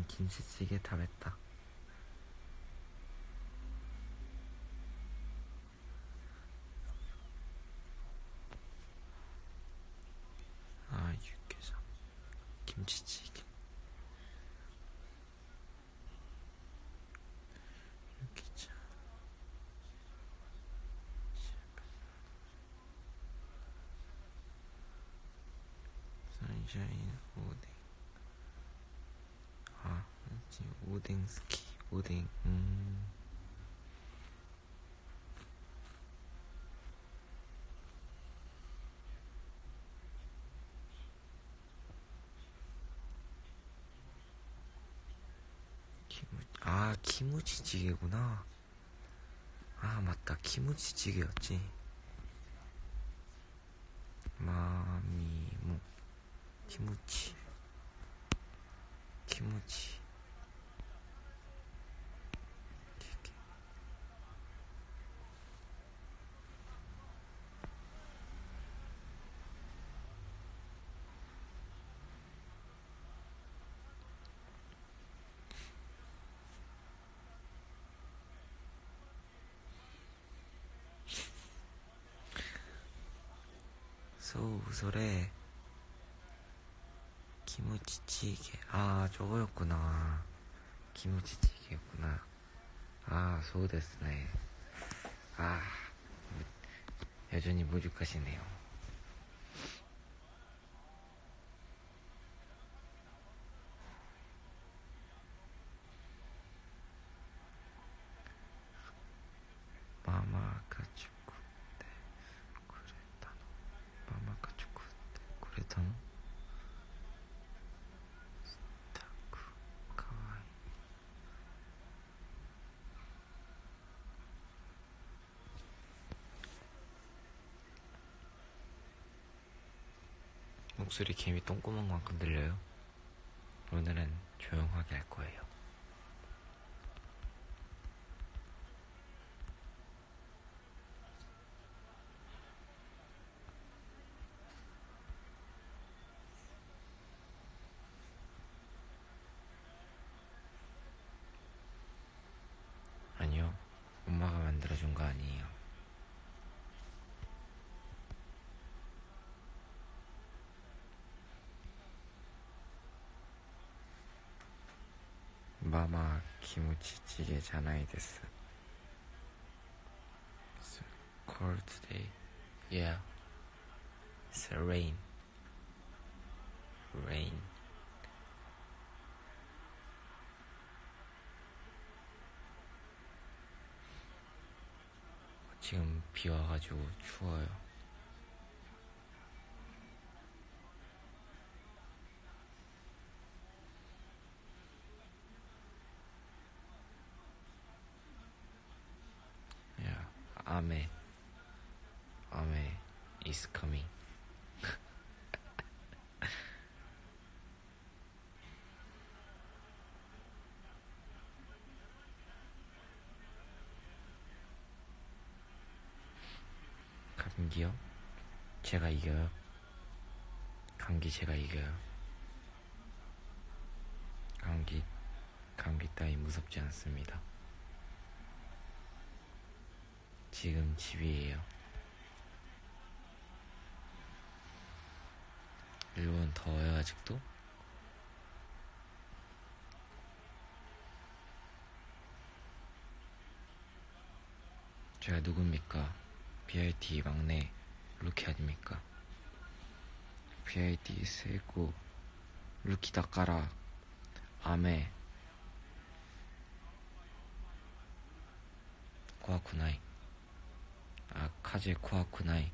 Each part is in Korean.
김치찌개食べた. 아, 육개장, 김치찌개. 육개장. 선샤인 오뎅. 아, 오뎅 스키. 오뎅. 키무치찌개구나. 아, 맞다. 키무치찌개였지. 마미무. 키무치. 소래. 키무치찌개. 아, 저거였구나. 키무치찌개였구나. 아, 소데스네. 아, 여전히 무죽하시네요. 마마가 축구 때 그랬다노. 마마가 축구 때 그랬다노. 스타크 카와이. 목소리 개미 똥구멍만큼 들려요? 오늘은 조용하게 할 거예요. 아니요, 엄마가 만들어준 거 아니에요. 마마 키무치찌개 자나이 데스. It's cold today. Yeah. It's rain. 지금 비 와가지고 추워요. Yeah. 아메 is coming. 감기요? 제가 이겨요. 감기 제가 이겨요. 감기 따위 무섭지 않습니다. 지금 집이에요. 일본 더워요 아직도? 제가 누굽니까? BIT 막내 루키 아닙니까? BIT 세고 루키 다까라 아메 코아쿠나이. 아, 카제 코아쿠나이.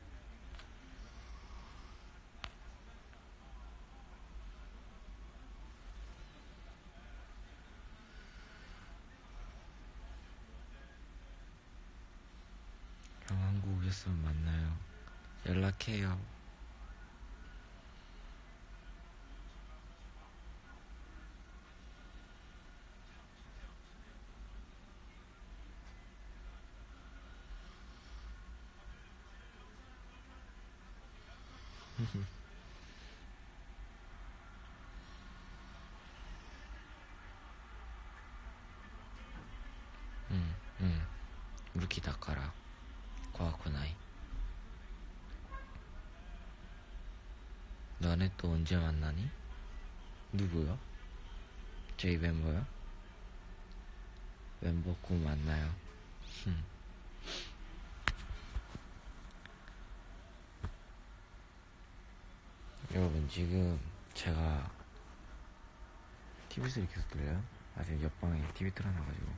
형 한국 오셨으면 만나요. 연락해요. 好きだから怖くない. 너네 또 언제 만나니? 누구요? 저희 멤버요? 멤버 꼭 만나요. 여러분, 지금 제가 TV 소리 계속 들려요? 아직 옆방에 TV 틀어놔가지고.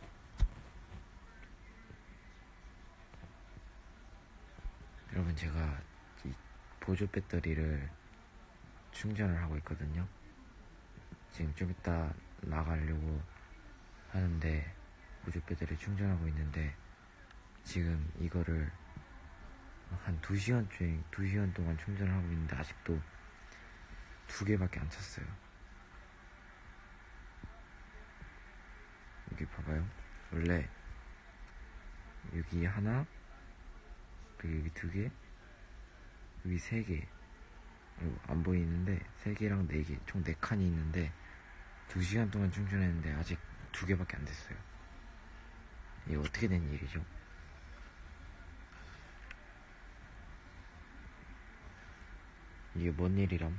여러분, 제가 이 보조 배터리를 충전을 하고 있거든요. 지금 좀 이따 나가려고 하는데 보조 배터리 충전하고 있는데, 지금 이거를 한 2시간 동안 충전을 하고 있는데 아직도 2개밖에 안 찼어요. 여기 봐봐요. 원래 여기 하나, 그리고 여기 2개, 여기 3개, 안 보이는데 3개랑 4개, 총 4칸이 있는데 2시간 동안 충전했는데 아직 2개밖에 안 됐어요. 이게 어떻게 된 일이죠? 이게 뭔 일이람?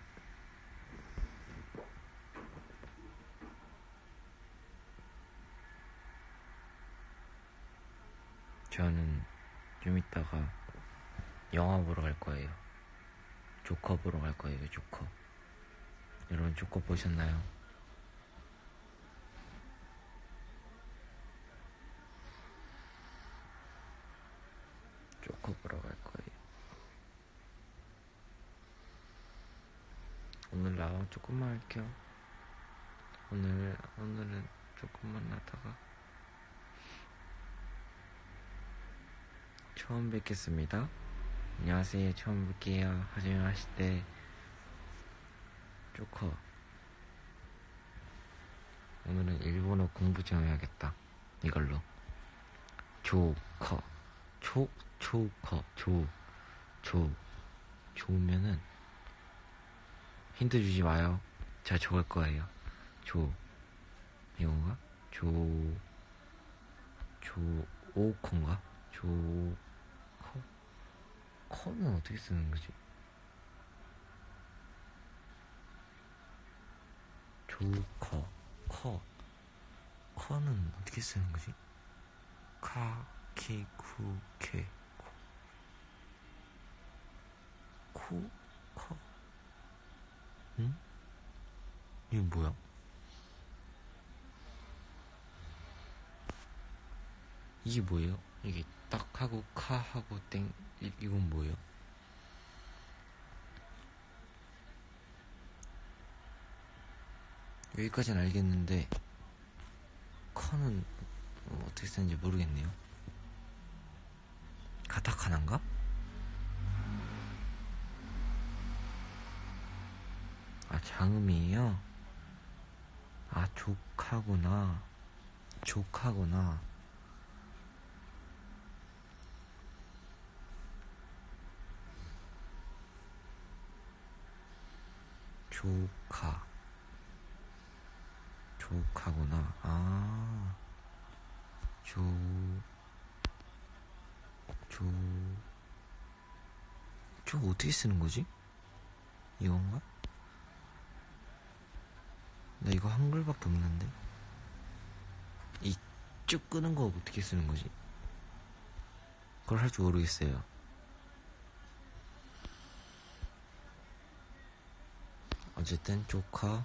저는 좀 이따가 영화 보러 갈 거예요. 조커 보러 갈 거예요. 조커. 여러분, 조커 보셨나요? 조커 보러 갈 거예요. 오늘 나와 조금만 할게요. 오늘은 조금만 하다가 처음 뵙겠습니다. 안녕하세요. 처음 뵐게요. 하지마 하시대. 조커. 오늘은 일본어 공부 좀 해야겠다. 이걸로. 조커. 조커. 조면은 힌트 주지 마요. 제가 적을 거예요. 이건가? 오커인가? 커는 어떻게 쓰는 거지? 커는 어떻게 쓰는 거지? 응? 이게 뭐야? 이게 뭐예요? 이게 딱 하고 카 하고 땡 이건 뭐예요? 여기까지는 알겠는데 커는 어떻게 쓰는지 모르겠네요. 가타카나인가? 아, 장음이에요? 아, 족하구나. 조카구나. 아, 어떻게 쓰는 거지? 이건가? 나 이거 한글밖에 없는데? 이 쭉 끄는 거 어떻게 쓰는 거지? 그걸 할 줄 모르겠어요. 어쨌든 조카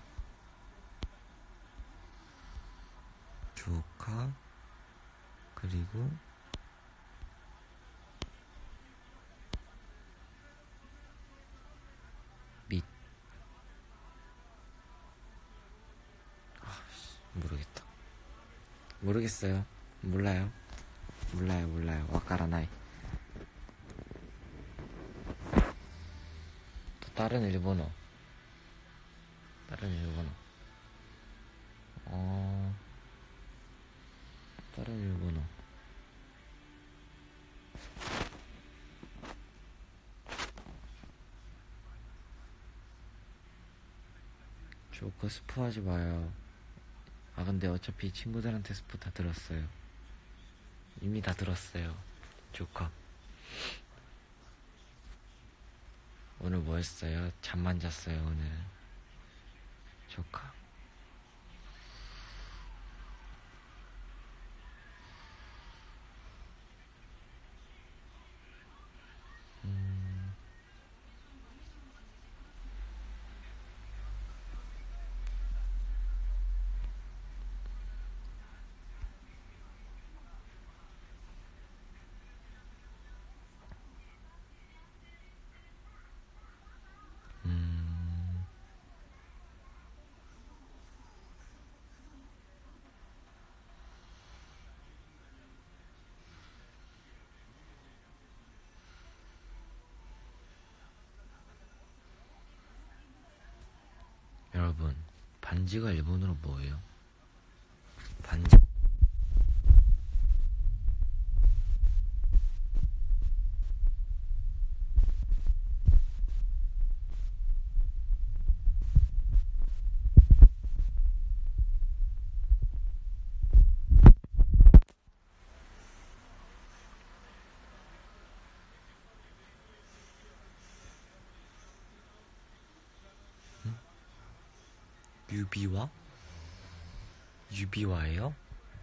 그리고 밑. 모르겠어요. 몰라요. 와까라나이. 또 다른 일본어. 다른 일본어. 조커 스포하지 마요. 아, 근데 어차피 친구들한테 스포 다 들었어요. 이미 다 들었어요. 조카. 오늘 뭐 했어요? 잠만 잤어요, 오늘. 조카. 여러분, 반지가 일본어로 뭐예요? 반지. 유비와? 유비와예요?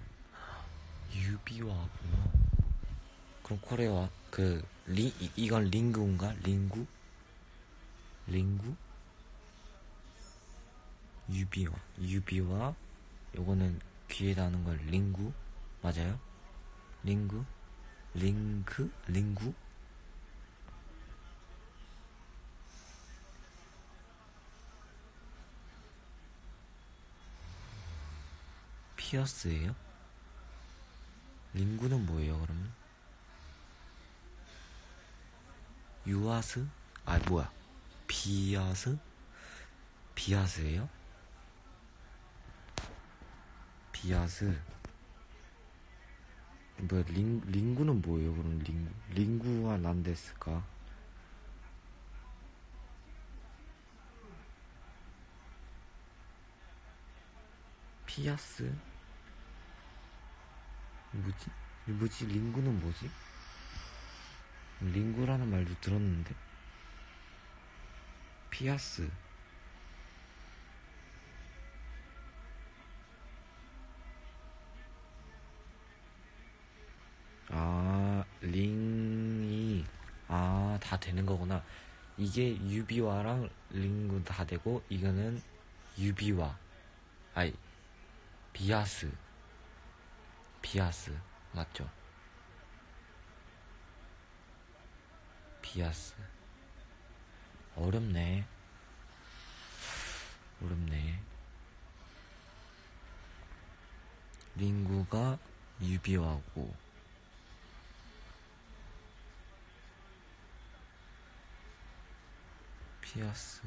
유비와구나. 그럼 코레와 이건 링구인가? 링구? 링구? 유비와 요거는 귀에 다는 걸 링구? 맞아요? 링구? 링구? 피어스예요? 링구는 뭐예요, 그러면? 유아스? 아, 뭐야. 비아스? 비아스예요? 비아스. 뭐야, 링구는 뭐예요, 그럼 링구? 링구와 난데스까? 피아스? 뭐지? 링구는 뭐지? 링구라는 말도 들었는데. 피아스. 아, 링이, 다 되는 거구나. 이게 유비와랑 링구 다 되고, 이거는 유비와. 아이, 비아스. 맞죠? 비아스. 어렵네. 링구가 유비와고, 피아스.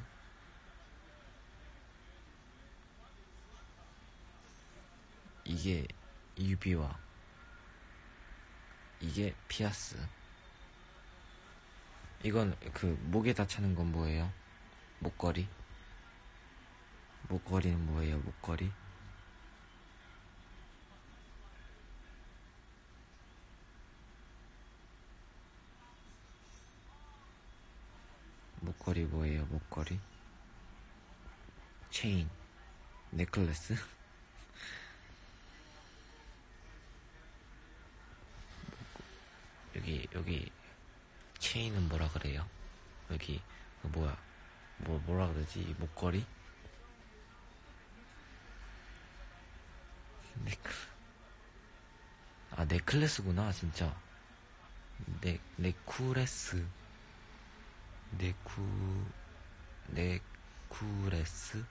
이게 유비와, 이게 피아스. 이건 목에다 차는 건 뭐예요? 목걸이? 목걸이는 뭐예요? 목걸이? 목걸이 뭐예요? 목걸이? 체인, 넥클래스? 여기 체인은 뭐라 그래요? 여기 뭐라 그러지? 이 목걸이? 넥클래스구나, 진짜. 네쿠레스. 네쿠레스?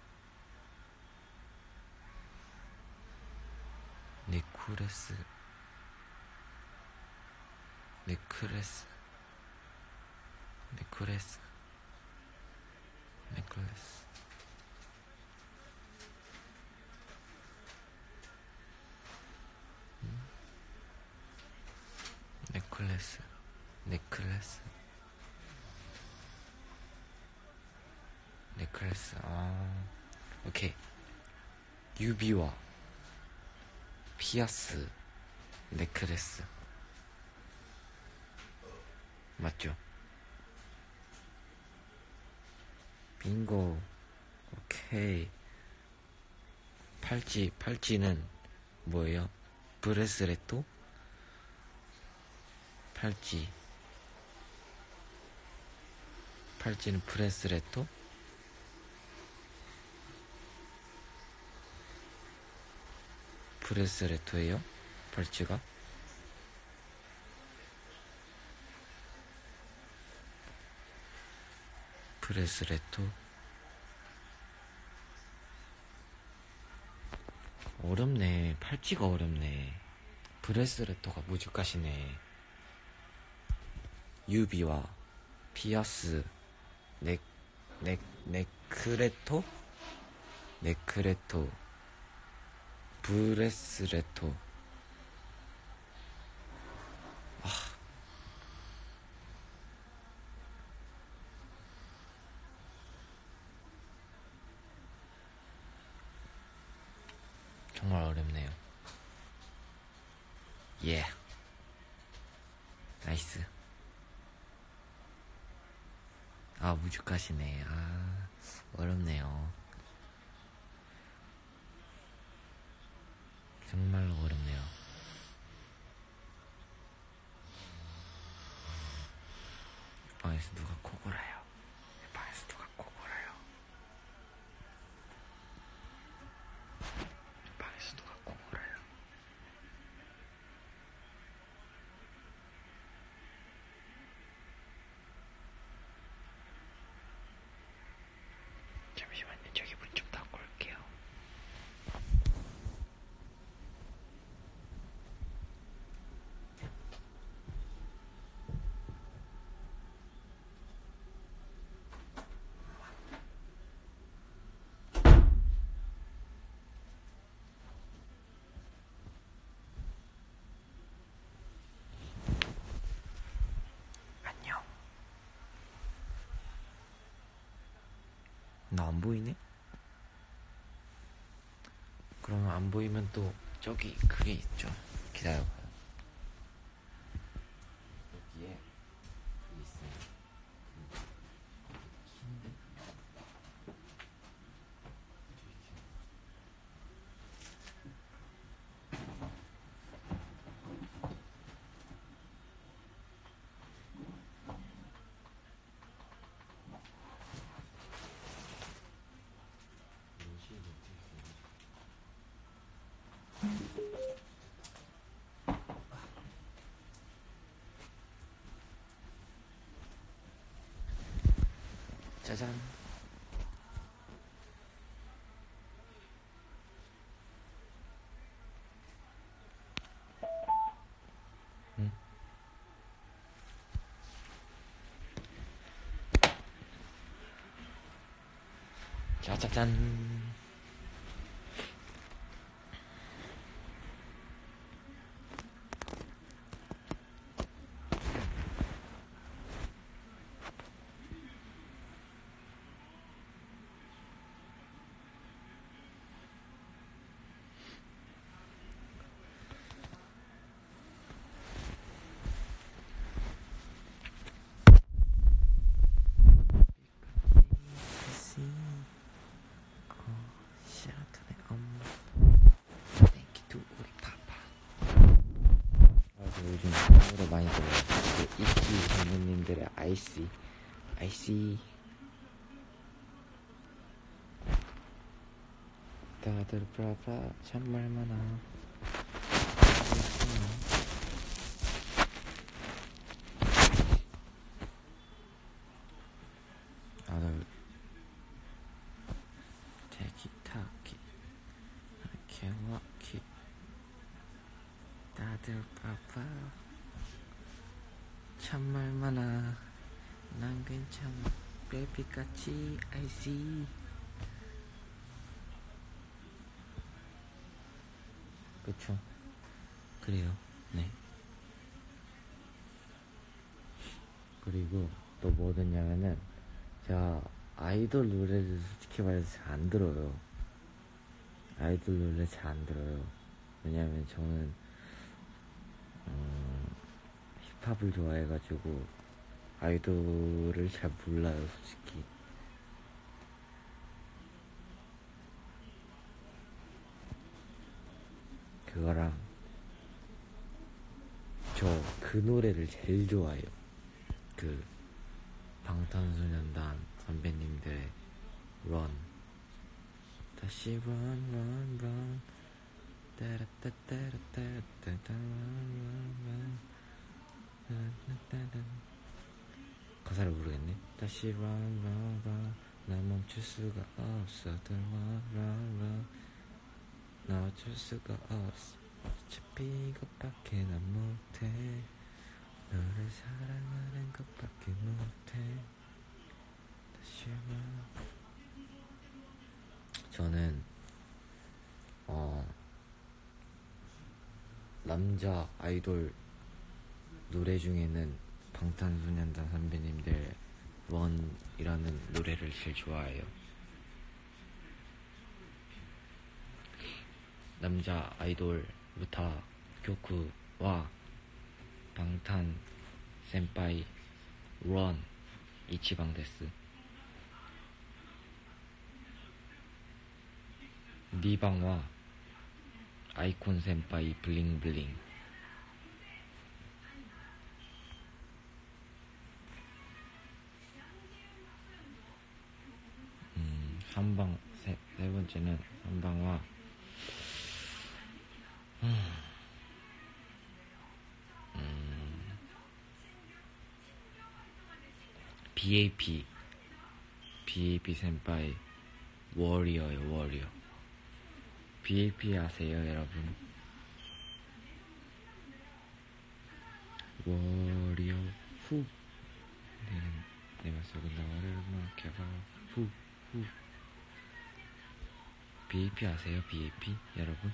네쿠레스. 넥클래스. 넥클래스. 오케이. 유비와 피아스. 네크레스. 맞죠? 빙고. 오케이. 팔찌는 뭐예요? 브레스레토? 팔찌는 브레스레토? 브레스레토예요? 팔찌가? 브레스레토? 어렵네. 팔찌가 어렵네. 브레스레토가 무지가시네. 유비와 피어스, 네크레토, 브레스레토. 정말 어렵네요. 예. 나이스. 무죽하시네. 어렵네요. 정말로 어렵네요. 방에서 누가 코 골아요. 방에서 누가 코 골아요. 방에서 누가 코 골아요. 잠시만요. 저기 문 좀 닫고 올게요. 안녕. 나 안 보이네? 그러면 안 보이면 또 저기 그게 있죠. 기다려봐요. 여기에 그게 있어요. 짜잔. 응? 짜자잔. 요즘 노래 많이 들어요. 그 이키 선배님들의 I see. 다들 브라브라 참말 많아. 다들 테키타키 케와키 다들 브라브라 참말 많아. 난 괜찮아. 베이비같이 I see. 그쵸? 그래요. 네. 그리고 또 뭐 듣냐면은 제가 아이돌 노래를 솔직히 말해서 잘 안 들어요. 아이돌 노래 잘 안 들어요. 왜냐면 저는 힙합을 좋아해가지고 아이돌을 잘 몰라요, 솔직히. 그거랑 저 그 노래를 제일 좋아해요. 그 방탄소년단 선배님들의 Run. 다시 run run run 따라따따라따따따 run run. 가사를 모르겠네. 다시 run run run 난 멈출 수가 없어. run run run 나 어쩔 수가 없어. 어차피 이것밖에 난 못해. 너를 사랑하는 것밖에 못해. 다시 run. 저는 남자 아이돌 노래 중에는 방탄소년단 선배님들 원이라는 노래를 제일 좋아해요. 남자 아이돌 무타 교쿠와 방탄 센파이 런 이치방 데스. 니방와 아이콘 센파이 블링블링. 세 번째는 삼방와 BAP 센파이 워리어요. 워리어. BAP 아세요, 여러분? 워리어 후. 내 맘속에 너를 막혀봐 후. BAP 아세요? BAP 여러분?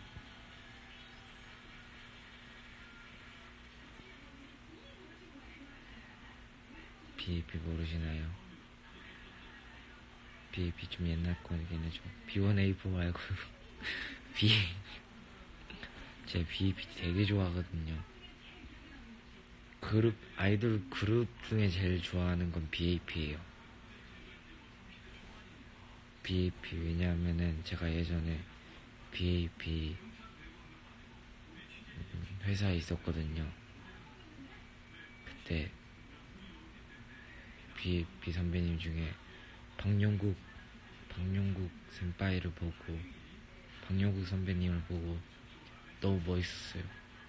BAP 모르시나요? BAP 좀 옛날 거긴 해줘. B1A4 말고 제가 BAP 되게 좋아하거든요. 아이돌 그룹 중에 제일 좋아하는 건 BAP예요. BAP 왜냐하면은 제가 예전에 BAP 회사에 있었거든요. 그때 BAP 선배님 중에 박용국 센파이를 보고, 박용국 선배님을 보고 너무 멋있었어요.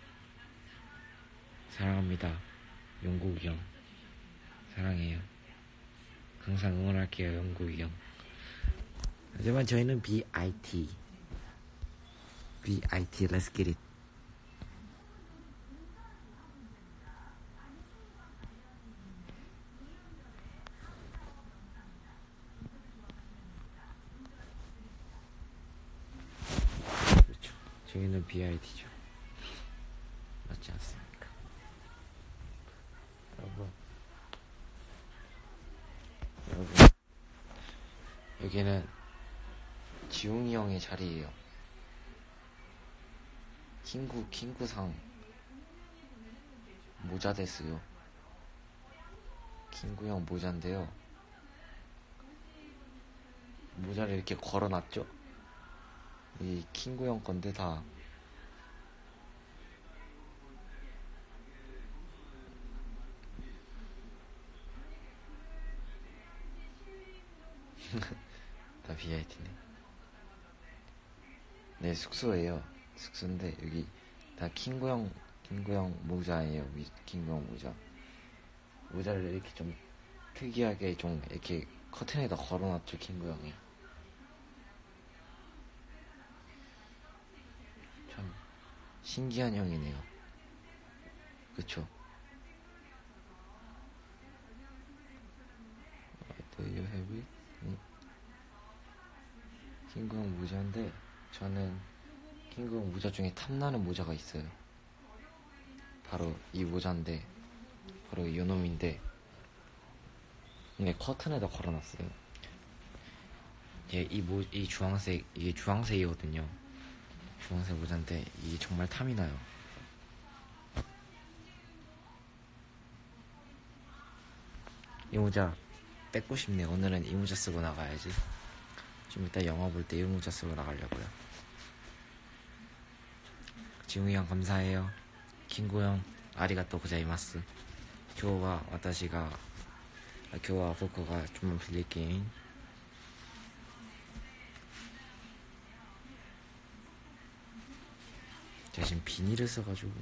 사랑합니다, 용국이 형. 사랑해요. 항상 응원할게요, 용국이 형. 하지만 저희는 BIT, let's get it. 그렇죠. 저희는 BIT죠. 맞지 않습니까? 여러분, 여기는 지웅이 형의 자리예요. 킹구상 모자 됐어요. 킹구 형 모자인데요. 모자를 이렇게 걸어놨죠? 이 킹구 형 건데 다 다 BIT네. 네, 숙소예요. 숙소인데 여기 다 킹구 형 모자예요. 킹구 형 모자. 모자를 이렇게 좀 특이하게 좀 이렇게 커튼에다 걸어놨죠, 킹구 형이. 참 신기한 형이네요. 그쵸? Do you have it? 킹구 형 모자인데 저는 킹구 형 모자 중에 탐나는 모자가 있어요. 바로 이 모자인데, 바로 이 놈인데, 이게 커튼에다 걸어놨어요. 이 주황색, 이게 주황색이거든요. 주황색 모자인데 이게 정말 탐이 나요. 이 모자 뺏고 싶네. 오늘은 이 모자 쓰고 나가야지. 좀 이따 영화 볼 때 이 모자 쓰고 나가려고요. 지웅이 형 감사해요. 킹구 형 아리가또 고자이마스. 교와 와타시가 교와 보코가 좀만 빌릴게. 제가 지금 비닐을 써가지고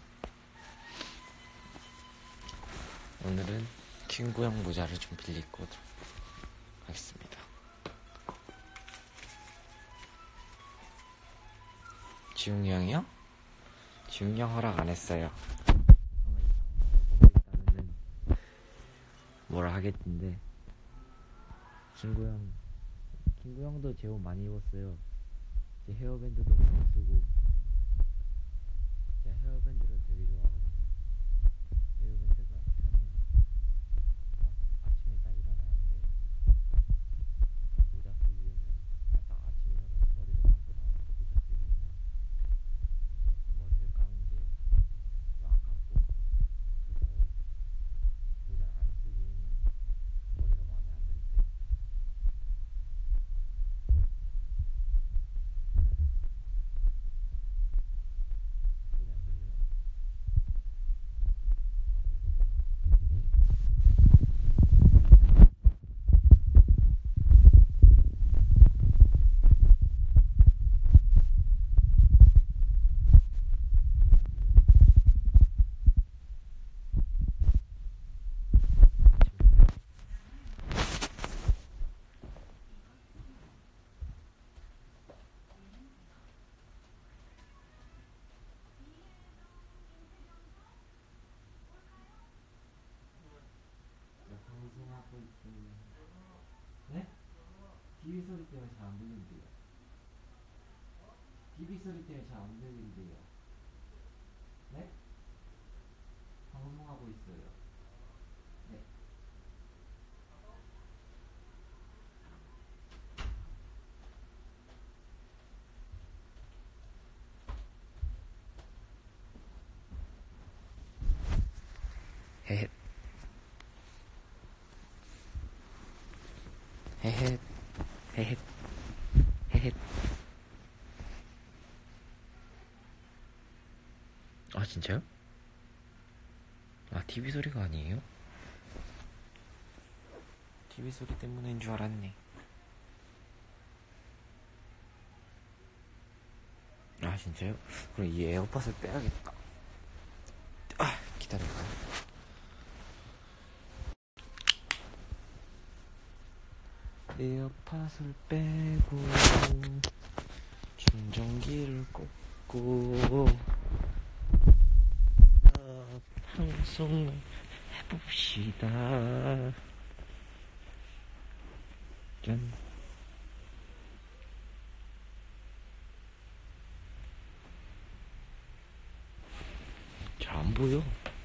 오늘은 킹구 형 모자를 좀 빌리고 하겠습니다. 지웅이 형이요? 지웅이 형 허락 안 했어요. 아마 이 방송을 보고 있다면은 뭐라 하겠던데. 킹구 형도 제 옷 많이 입었어요. 제 헤어밴드도 많이 쓰고. 제가 헤어밴드를 되게 좋아하거든요. 헤어밴드가 편해요. 막 아침에 딱 일어나는데 모자 쓰기에는 딱 아침에 일어나서 머리를 감고 나오는데 모자 쓰기에는 이제 머리를 감은 게 좀 아깝고, 그래서 모자 안 쓰기에는 머리가 마음에 안 들 때. 소리 안 들려요? 방송하고 있어요. 네? TV 소리 때문에 잘 안 들린대요. TV 소리 때문에 잘 안 들린대요. 네? 방송하고 있어요. 네. 헤헷. 헤헷. 헤헷. 헤헷. 아, 진짜요? 아, TV 소리가 아니에요? TV 소리 때문인 줄 알았네. 아, 진짜요? 그럼 이 에어팟을 빼야겠다. 아, 기다려봐요. 에어팟을 빼고 충전기를 꽂고 방송을 해봅시다. 짠. 잘 안 보여.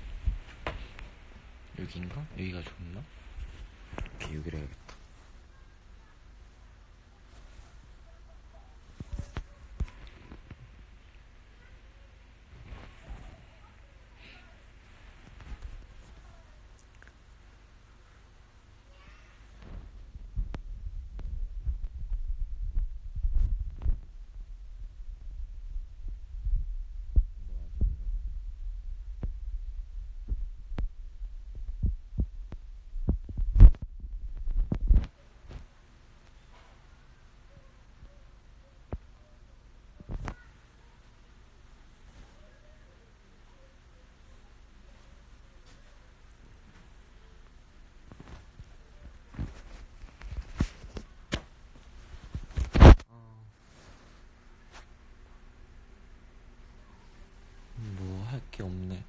여기인가? 여기가 좋나? 오케이, 여기로 해야겠다. 뭐 할 게 없네.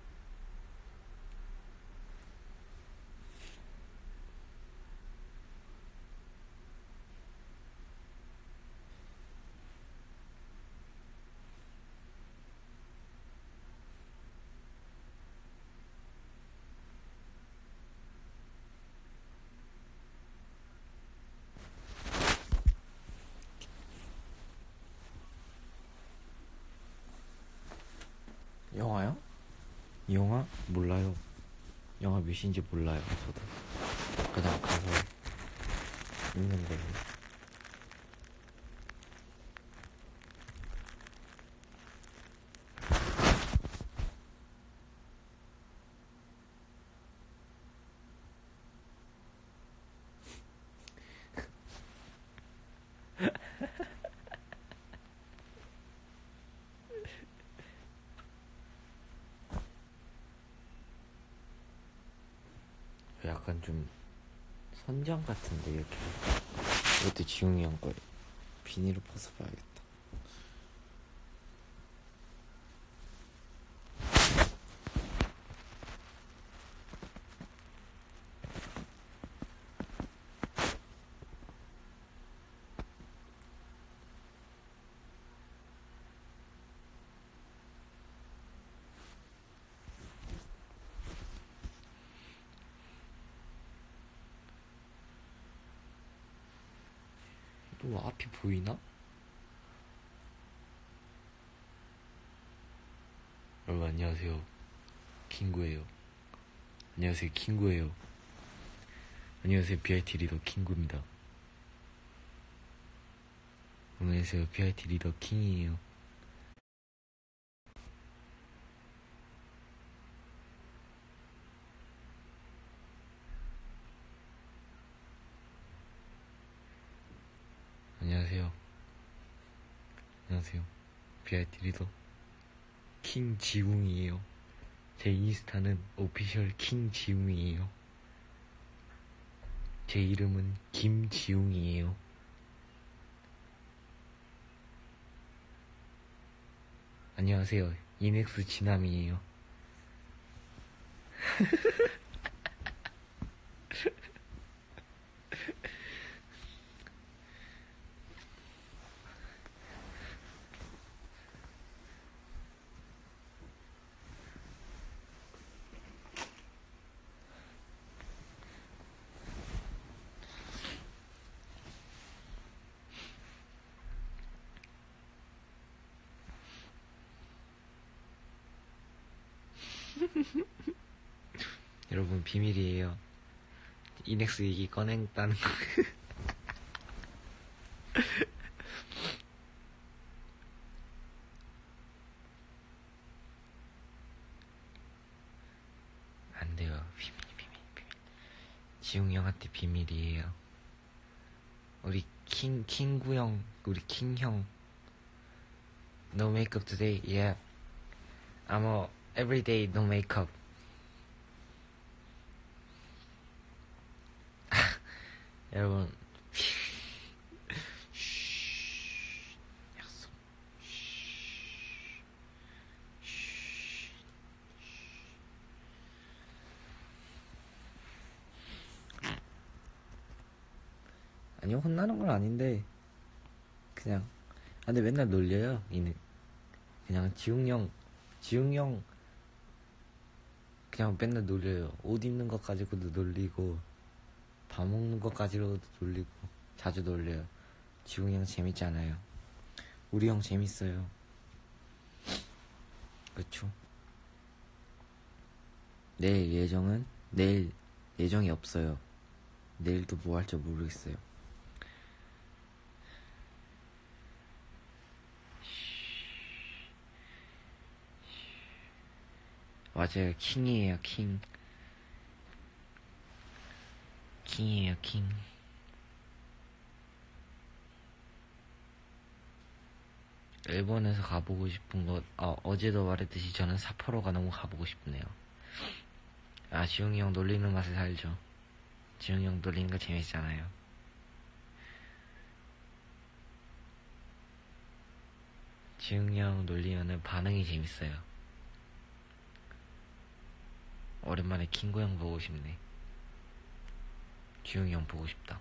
영화요? 영화? 몰라요. 영화 몇인지 몰라요, 저도. 그냥 가서 있는 걸로. 약간 좀 선장 같은데 이렇게. 이것도 지웅이 형 거예요. 비닐을 벗어봐야겠다. 또 앞이 보이나? 여러분 안녕하세요. 킹구예요. 안녕하세요. 킹구예요. 안녕하세요. BIT 리더 킹구입니다. 안녕하세요. BIT 리더 킹이에요. 안녕하세요. 안녕하세요. BIT 리더 킹지웅이에요. 제 인스타는 오피셜 킹지웅이에요. 제 이름은 김지웅이에요. 안녕하세요. 이넥스 지남이에요. 여러분 비밀이에요. 이넥스 얘기 꺼낸다는 거. 안 돼요. 비밀. 지웅이 형한테 비밀이에요. 우리 킹구 형, 우리 킹 형. No makeup today, yeah. I'm a everyday no makeup. 여러분, 약속. 아니요, 혼나는 건 아닌데 그냥. 근데 맨날 놀려요. 이는 그냥 지웅 형 그냥 맨날 놀려요. 옷 입는 것 가지고도 놀리고 밥 먹는 것 가지고도 놀리고 자주 놀려요. 지웅이 형 재밌잖아요. 우리 형 재밌어요. 그쵸? 내일 예정이 없어요. 내일도 뭐 할지 모르겠어요. 맞아요. 킹이에요. 킹이에요. 킹. 일본에서 가보고 싶은 곳, 어제도 말했듯이 저는 삿포로가 너무 가보고 싶네요. 지웅이 형 놀리는 맛을 살죠. 지웅이 형 놀리는 거 재밌잖아요. 지웅이 형 놀리면은 반응이 재밌어요. 오랜만에 킹구 형 보고 싶네. 지웅이 형 보고 싶다.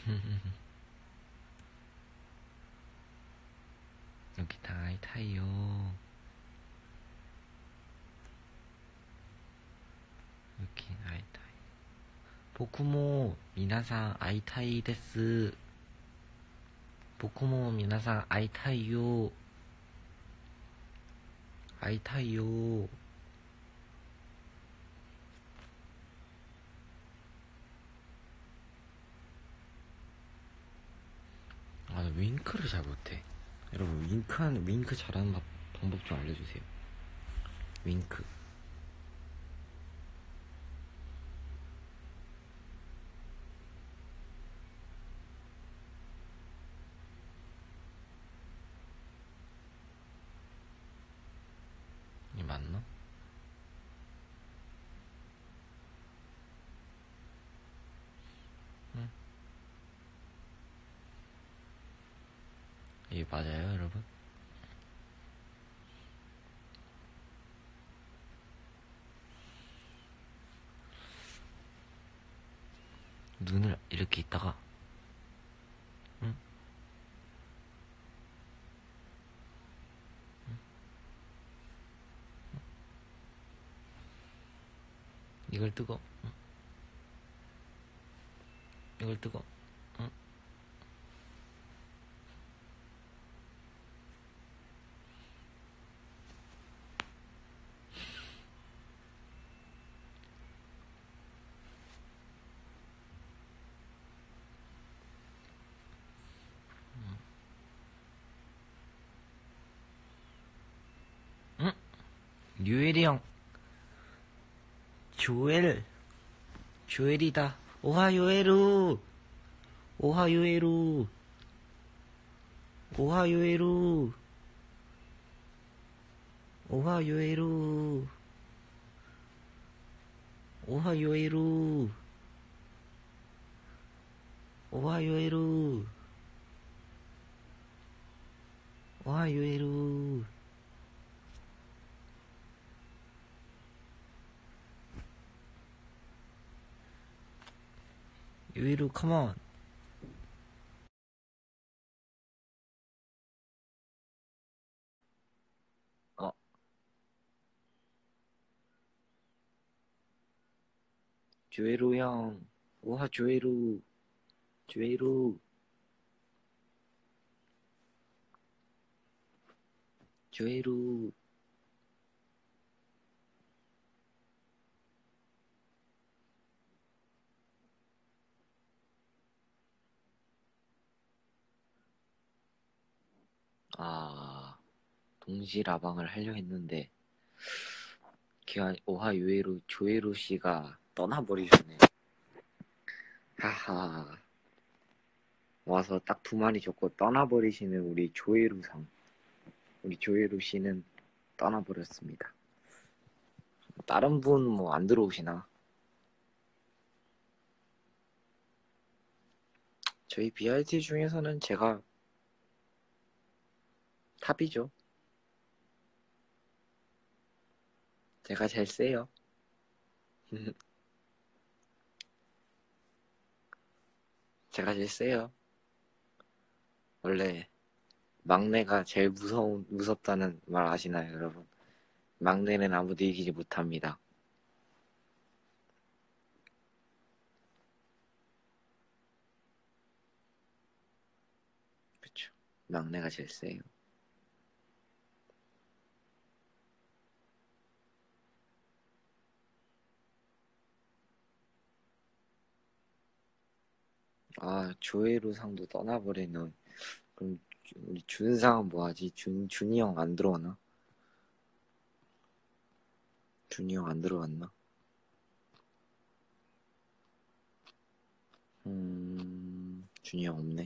여기 다 아이타이요. 여기 아이타이. 보쿠모 미나상 아이타이 데스. 보쿠모 미나상 아이타이요. 아이타이요. 아, 나 윙크를 잘 못해. 여러분, 윙크 잘하는 방법 좀 알려주세요. 윙크. 이 맞나? 응? 이게 맞아요, 여러분? 눈을 이렇게 있다가, 응? 이걸 뜨고, 응? 이걸 뜨고, 응? 응? 류엘이 형, 조엘이다. 오하요에루, 오하요에루, 오하요에루, 오하요에루, 오하요에루, 오하요에루, 오하요에루. 요에루, 컴온. 어, 조에루 형, 오하 조에루, 조에루, 조에루. 아, 동시라방을 하려 했는데, 오하 요에루 조에루 씨가 떠나버리셨네. 하하. 와서 딱 두 마리 줬고 떠나버리시는 우리 조에루상. 우리 조에루 씨는 떠나버렸습니다. 다른 분 뭐 안 들어오시나? 저희 BRT 중에서는 제가 탑이죠. 제가 제일 세요. 제가 제일 세요. 원래 막내가 제일 무섭다는 말 아시나요, 여러분? 막내는 아무도 이기지 못합니다. 그쵸. 막내가 제일 세요. 아, 조회로 상도 떠나버리는. 그럼 우리 준상은 뭐하지? 준이 형 안 들어오나? 준이 형 안 들어왔나? 준이 형 없네.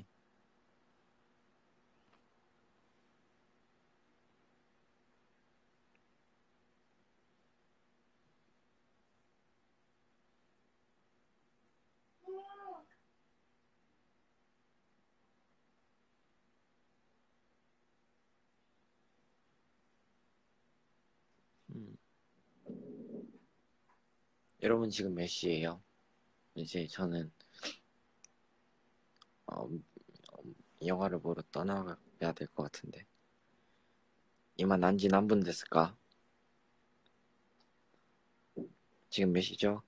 음. 여러분 지금 몇 시예요? 이제 저는 어, 영화를 보러 떠나야 될 것 같은데. 이만 난지 몇 분 됐을까? 지금 몇 시죠?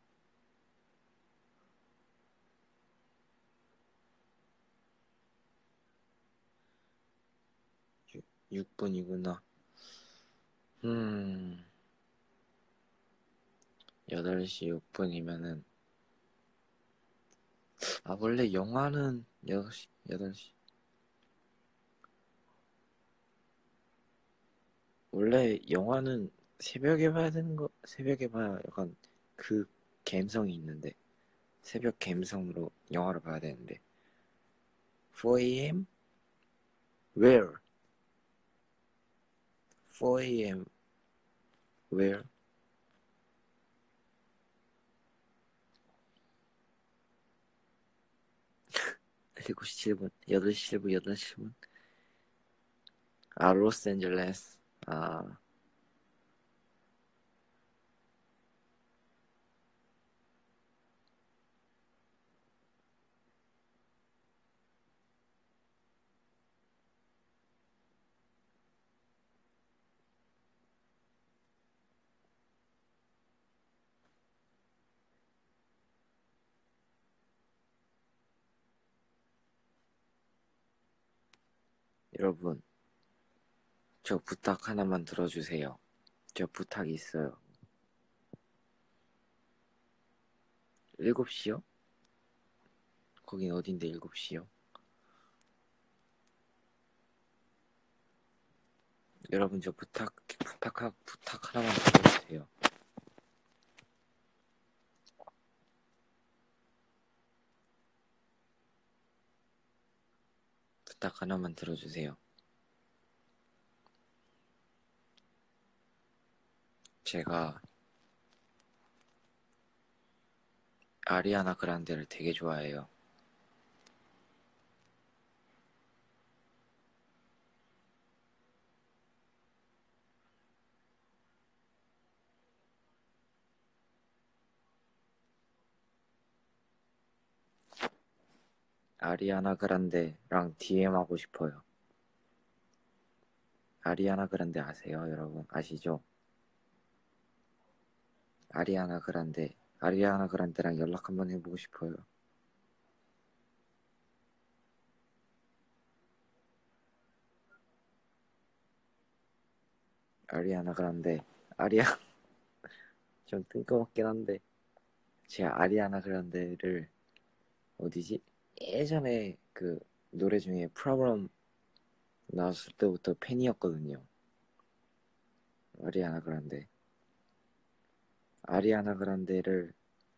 6분이구나. 8시 6분이면은, 원래 영화는 8시. 원래 영화는 새벽에 봐야 되는 거, 새벽에 봐야 약간 그 감성이 있는데, 새벽 감성으로 영화를 봐야 되는데, 4am? Where? 4am? Where? 7시 7분, 8시 7분, 8시 7분. 로스앤젤레스. 여러분, 저 부탁 하나만 들어주세요. 저 부탁이 있어요. 7시요? 거긴 어딘데 7시요? 여러분, 저 부탁 하나만 들어주세요. 부탁 하나만 들어주세요. 제가 아리아나 그란데를 되게 좋아해요. 아리아나 그란데랑 DM 하고 싶어요. 아리아나 그란데 아세요, 여러분? 아시죠? 아리아나 그란데랑 연락 한번 해보고 싶어요. 아리아나 그란데, 좀 뜬금없긴 한데, 제가 아리아나 그란데를 어디지? 예전에 그 노래 중에 프로그램 나왔을 때부터 팬이었거든요. 아리아나 그란데. 아리아나 그란데를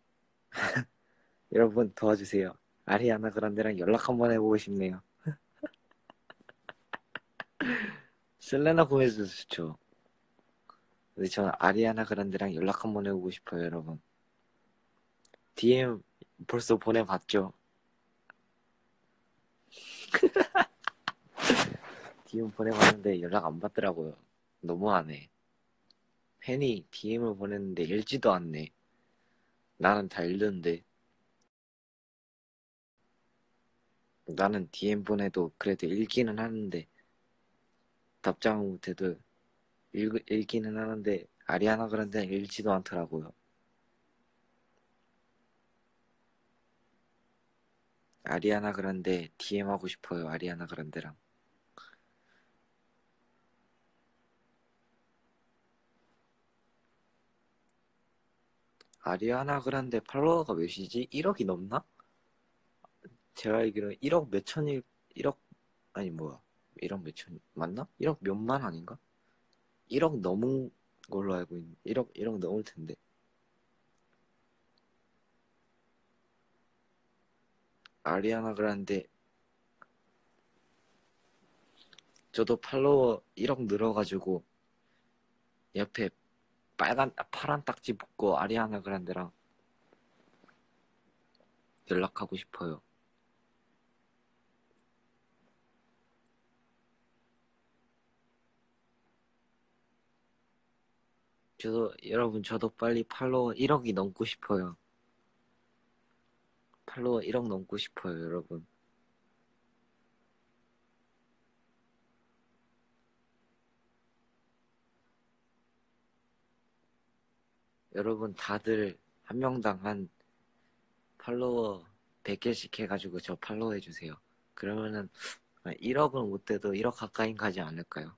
여러분 도와주세요. 아리아나 그란데랑 연락 한번 해보고 싶네요. 셀레나 고메즈도 좋죠. 근데 저는 아리아나 그란데랑 연락 한번 해보고 싶어요, 여러분. DM 벌써 보내봤죠? DM 보내봤는데 연락 안 받더라고요. 너무하네. 팬이 DM을 보냈는데 읽지도 않네. 나는 다 읽는데. 나는 DM 보내도 그래도 읽기는 하는데 답장을 못해도 읽기는 하는데 아리아나 그란데 읽지도 않더라고요. 아리아나 그란데 DM 하고 싶어요. 아리아나 그란데랑. 아리아나 그란데 팔로워가 몇이지? 1억이 넘나? 제가 알기로는 1억 몇천일 1억 아니 뭐야 1억 몇천 맞나? 1억 몇만 아닌가? 1억 넘은 걸로 알고 있는 1억 넘을 텐데 아리아나 그란데 저도 팔로워 1억 늘어가지고 옆에 파란 딱지 붙고 아리아나 그란데랑 연락하고 싶어요. 여러분 저도 빨리 팔로워 1억이 넘고 싶어요. 팔로워 1억 넘고 싶어요, 여러분. 여러분 다들 한 명당 한 팔로워 100개씩 해가지고 저 팔로우 해주세요. 그러면은 1억은 못 돼도 1억 가까이 가지 않을까요?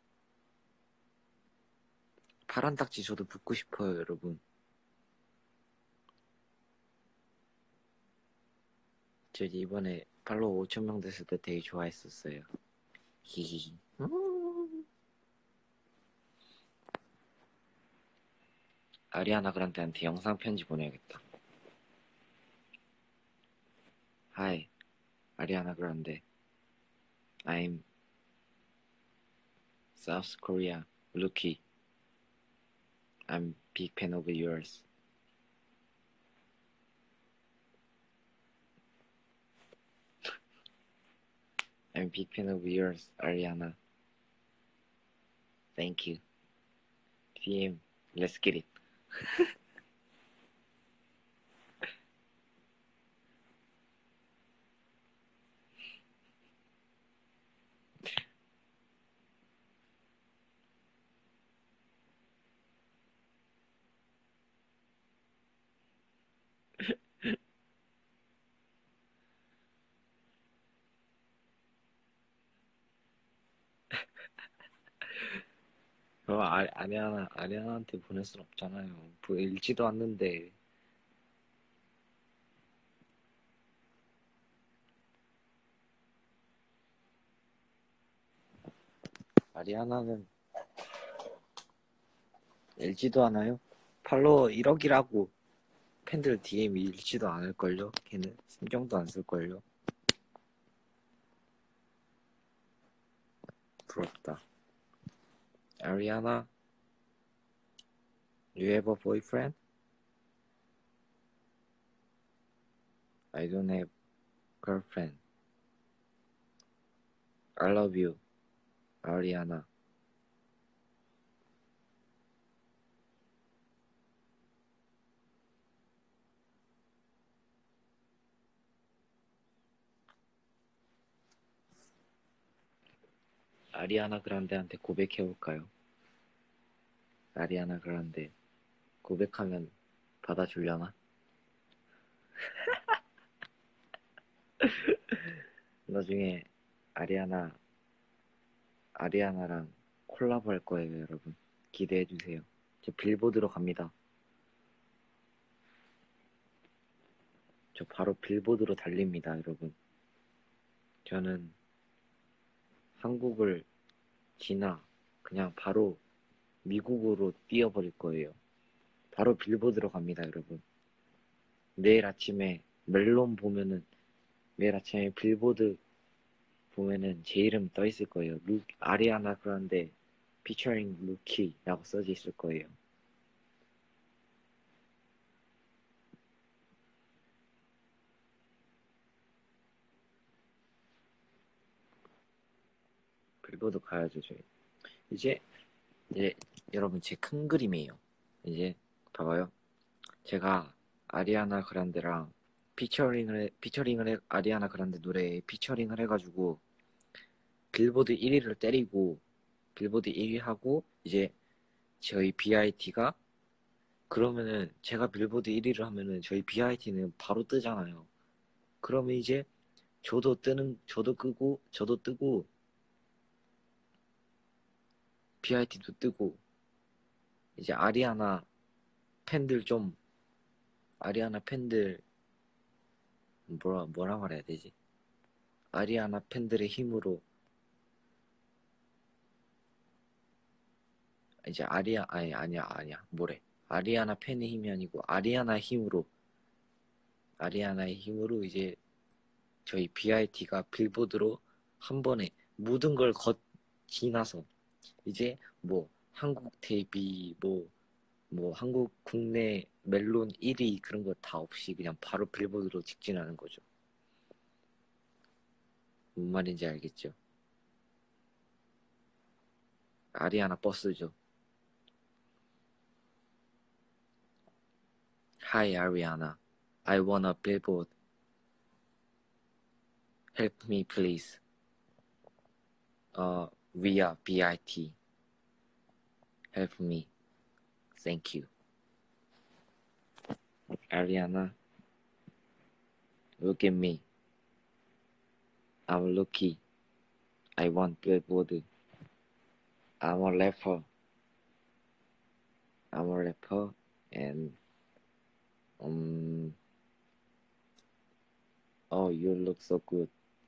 파란 딱지 저도 붙고 싶어요, 여러분. 저 이번에 팔로워 5,000명 됐을 때 되게 좋아했었어요. 히히히. 아리아나 그란데한테 영상 편지 보내야겠다. Hi, Ariana Grande. I'm South Korea, Lucky. I'm big fan of yours. I'm big fan of yours, Ariana. Thank you. DM, let's get it. 아리아나한테 보낼 순 없잖아요. 뭐 읽지도 않는데. 아리아나는 읽지도 않아요? 팔로워 1억이라고 팬들 DM 읽지도 않을걸요? 걔는 신경도 안 쓸걸요? 부럽다. Ariana, you have a boyfriend? I don't have girlfriend. I love you, Ariana. 아리아나 그란데한테 고백해볼까요? 아리아나 그란데 고백하면 받아주려나? 나중에 아리아나랑 콜라보 할 거예요, 여러분. 기대해주세요. 저 빌보드로 갑니다. 저 바로 빌보드로 달립니다, 여러분. 저는 한국을 지나 그냥 바로 미국으로 뛰어버릴 거예요. 바로 빌보드로 갑니다, 여러분. 내일 아침에 빌보드 보면은 제 이름 떠 있을 거예요. 아리아나 그란데 피처링 루키라고 써져 있을 거예요. 빌보드 가야죠, 저희. 이제 여러분 제 큰 그림이에요. 이제 봐봐요. 제가 아리아나 그란데랑 아리아나 그란데 노래에 피처링을 해가지고 빌보드 1위를 때리고 빌보드 1위 하고 이제 저희 BIT가 그러면은 제가 빌보드 1위를 하면은 저희 BIT는 바로 뜨잖아요. 그러면 이제 저도 뜨고 BIT도 뜨고 이제 아리아나 팬들 뭐라 말해야 되지? 아리아나 팬들의 힘으로 이제 아니야 뭐래? 아리아나 팬의 힘이 아니고 아리아나의 힘으로 이제 저희 BIT가 빌보드로 한 번에 모든 걸 지나서 이제 뭐 한국 데뷔 뭐 한국 국내 멜론 1위 그런 거 다 없이 그냥 바로 빌보드로 직진하는 거죠. 뭔 말인지 알겠죠? 아리아나 버스죠. Hi Ariana, I want a billboard. Help me please. Via BIT. Help me. Thank you. Ariana, look at me. I'm lucky. I want Billboard. I'm a rapper. I'm a rapper, and um, oh, you look so good.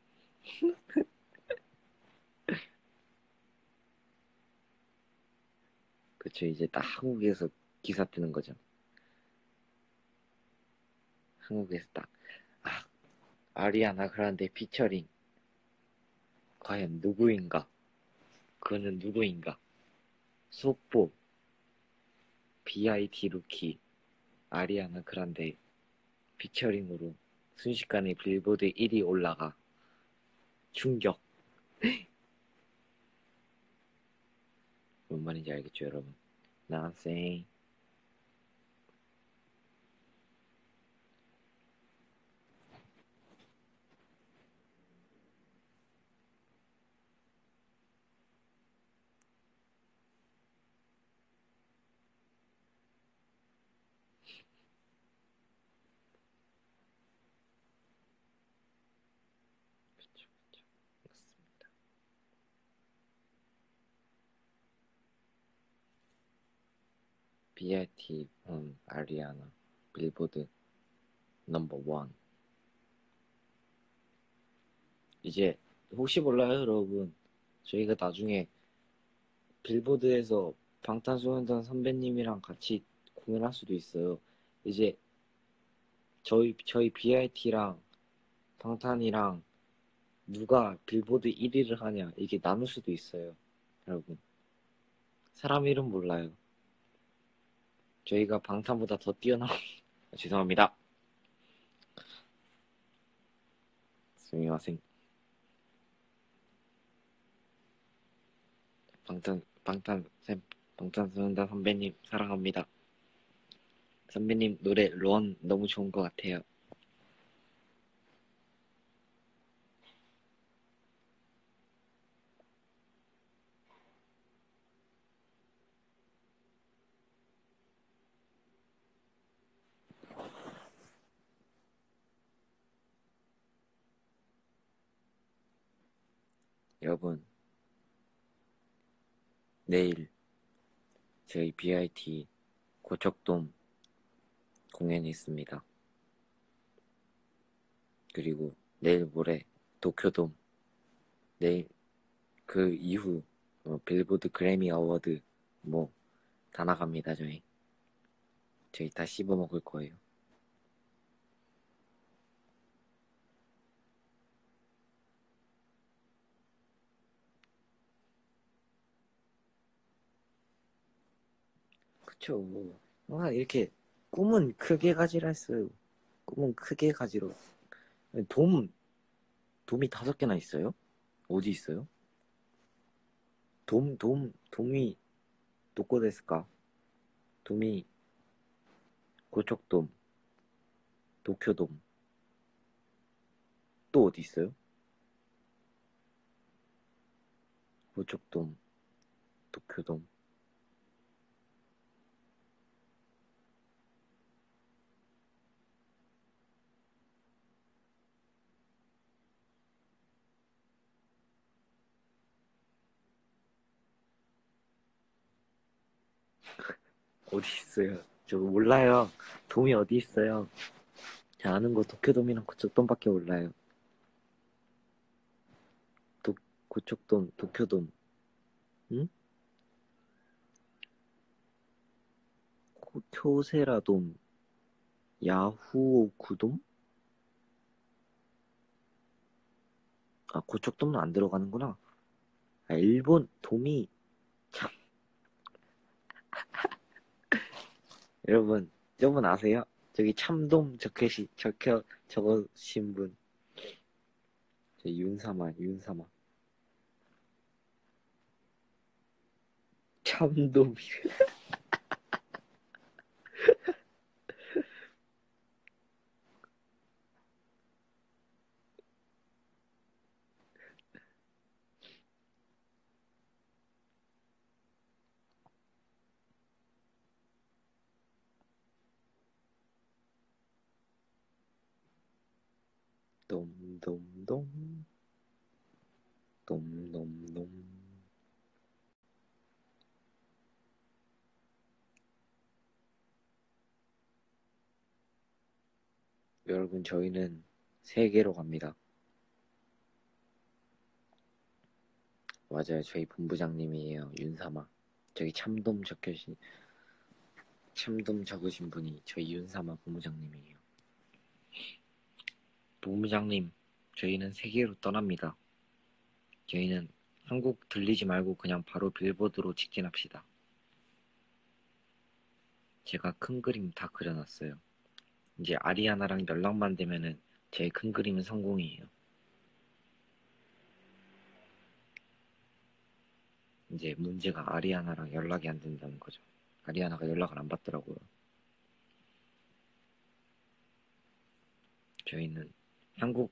그쵸, 이제 딱 한국에서 기사 뜨는 거죠. 한국에서 딱, 아, 아리아나 그란데 피처링. 과연 누구인가? 그는 누구인가? 속보, BIT 루키, 아리아나 그란데 피처링으로 순식간에 빌보드 1위 올라가. 충격. 뭔 말인지 알겠죠, 여러분? Nothing. 그쵸, 그쵸. 맞습니다. BIT, 아리아나, 빌보드 넘버 원. 이제 혹시 몰라요, 여러분. 저희가 나중에 빌보드에서 방탄소년단 선배님이랑 같이 공연할 수도 있어요. 이제 저희 BIT랑 방탄이랑 누가 빌보드 1위를 하냐 이게 나눌 수도 있어요, 여러분. 사람 이름 몰라요. 저희가 방탄보다 더 뛰어나. 죄송합니다. 스미마생. 방탄소년단 선배님 사랑합니다. 선배님 노래 런 너무 좋은 것 같아요. 여러분, 내일 저희 BIT 고척돔 공연이 있습니다. 그리고 내일 모레 도쿄돔, 내일 그 이후 빌보드 그래미 어워드 뭐 다 나갑니다. 저희 다 씹어 먹을 거예요. 그쵸. 항상 이렇게 꿈은 크게 가지라 했어요. 꿈은 크게 가지로. 돔이 5개나 있어요? 어디 있어요? 돔이 도코 데스까? 돔이 고척돔, 도쿄돔, 또 어디 있어요? 고척돔, 도쿄돔. 어디 있어요? 저 몰라요. 돔이 어디 있어요? 제가 아는 거 도쿄돔이랑 고척돔밖에 몰라요. 고척돔, 도쿄돔, 응? 교세라돔, 야후오쿠돔? 아, 고척돔은 안 들어가는구나. 아, 일본 돔이 참. 여러분, 저분 아세요? 저기 참돔 적으신 분. 저 윤사마. 참돔. 돔돔돔 돔돔돔. 여러분, 저희는 세계로 갑니다. 맞아요, 저희 본부장님이에요. 윤사마. 저기 참돔 적으신 분이 저희 윤사마 본부장님이에요. 본부장님, 저희는 세계로 떠납니다. 저희는 한국 들리지 말고 그냥 바로 빌보드로 직진합시다. 제가 큰 그림 다 그려놨어요. 이제 아리아나랑 연락만 되면은 제 큰 그림은 성공이에요. 이제 문제가 아리아나랑 연락이 안 된다는 거죠. 아리아나가 연락을 안 받더라고요. 저희는 한국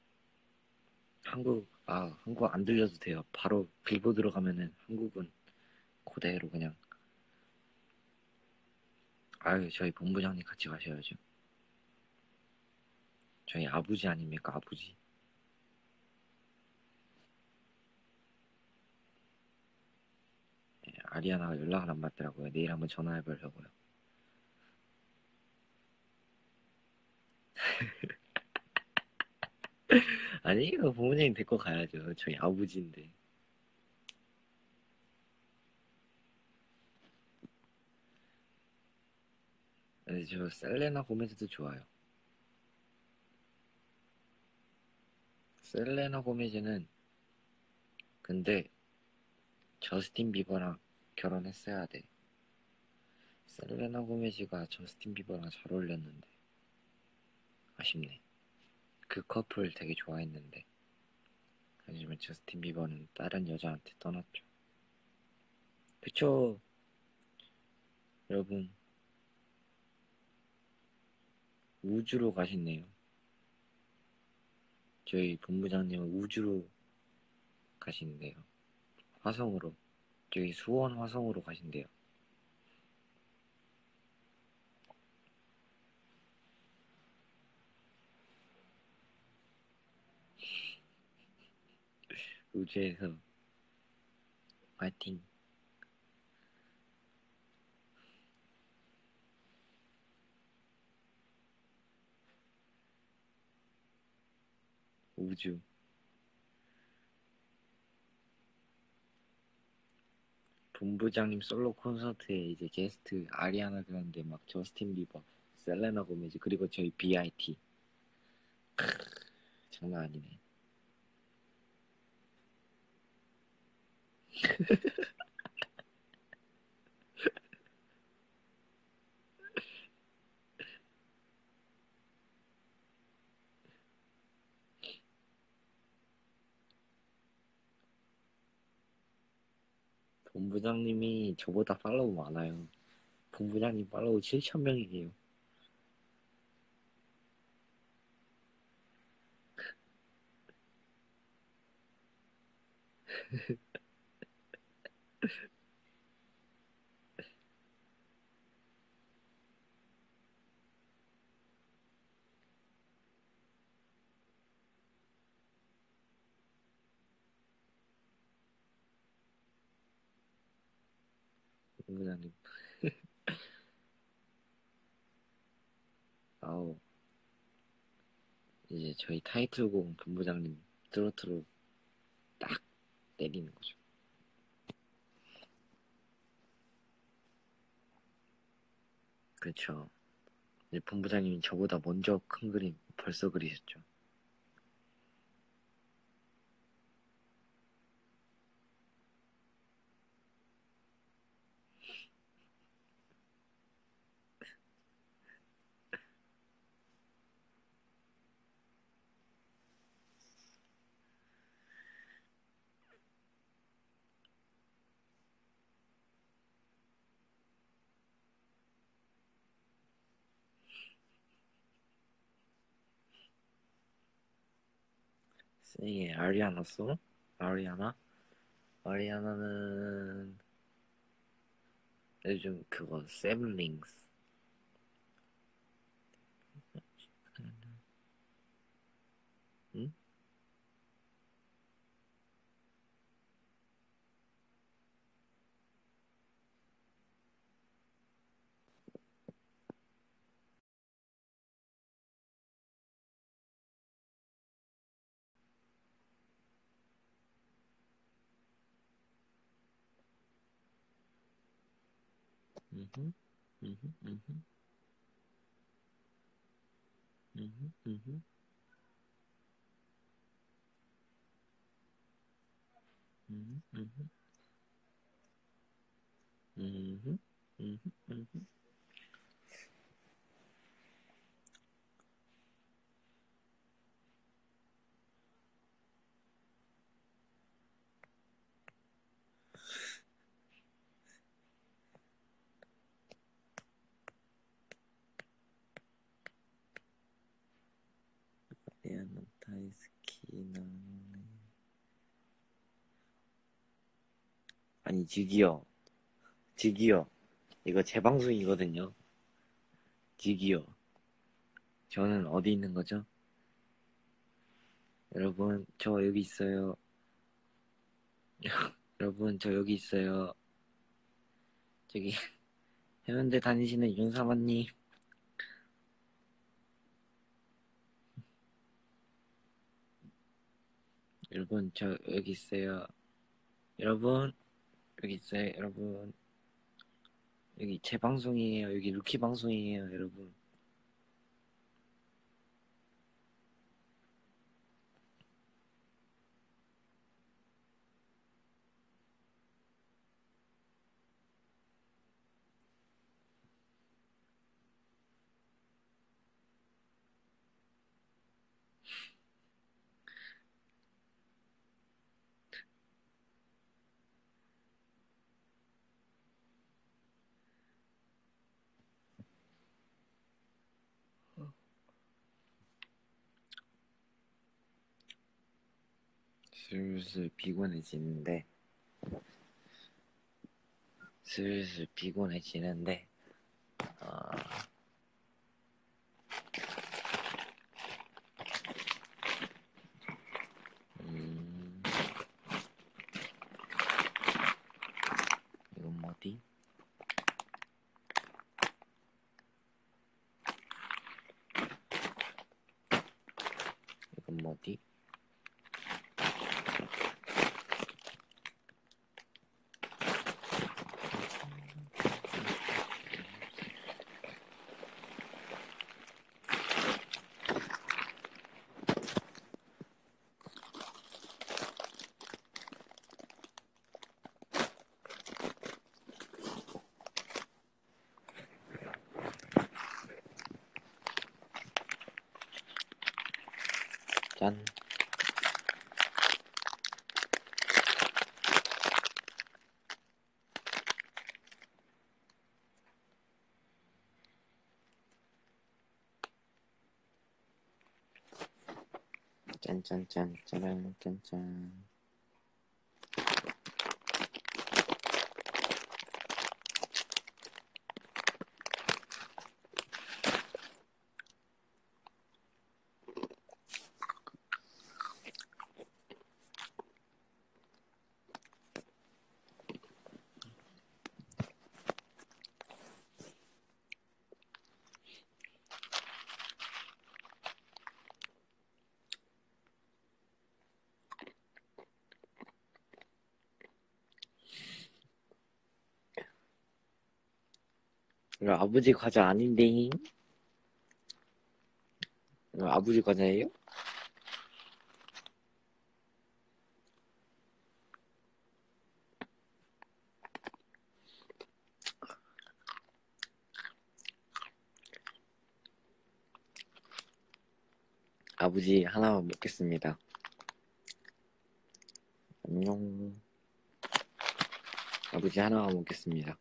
한국 안 들려도 돼요. 바로 빌보드로 가면은 한국은 그대로 그냥. 아유, 저희 본부장님 같이 가셔야죠. 저희 아버지 아닙니까, 아버지. 네, 아리아나가 연락을 안 받더라고요. 내일 한번 전화해보려고요. 아니, 이거 부모님 데리고 가야죠. 저희 아버지인데. 근데 저 셀레나 고메즈도 좋아요. 셀레나 고메즈는 근데 저스틴 비버랑 결혼했어야 돼. 셀레나 고메즈가 저스틴 비버랑 잘 어울렸는데 아쉽네. 그 커플 되게 좋아했는데 하지만 저스틴 비버는 다른 여자한테 떠났죠. 그쵸? 여러분, 우주로 가신네요. 저희 본부장님은 우주로 가신대요. 화성으로. 저희 수원 화성으로 가신대요. 우주에서 파이팅. 우주. 본부장님 솔로 콘서트에 이제 게스트 아리아나 그란데 막 저스틴 비버, 셀레나 고메즈 그리고 저희 BIT. 장난 아니네. 본부장님이 저보다 팔로우 많아요. 본부장님 팔로우 7,000명이에요. 본부장님. 아우, 이제 저희 타이틀곡 본부장님 트로트로 딱 내리는 거죠. 그렇죠. 이제 본부장님이 저보다 먼저 큰 그림 벌써 그리셨죠. 싱의 아리아나 송? 아리아나? 아리아나는 요즘 그거 세븐링스. 음흠, 음흠, 음흠, 음흠, 음흠, 음흠, 음흠, 음흠, 음흠, 음흠. 레아노 다이스키나. 아니, 지기요. 이거 제 방송이거든요. 지기요. 저는 어디 있는 거죠? 여러분, 저 여기 있어요. 여러분, 저 여기 있어요. 저기, 해운대 다니시는 윤사모님. 여러분, 저 여기 있어요. 여러분, 여기 있어요. 여러분, 여기 제 방송이에요. 여기 루키 방송이에요. 여러분. 슬슬 피곤해지는데, 아, 음, 이건 뭐지? 이건 뭐지? 짠. 짠짠짠, 짜란, 짠짠. 이거 아버지 과자 아닌데? 이거 아버지 과자예요? 아버지 하나만 먹겠습니다. 안녕. 아버지 하나만 먹겠습니다.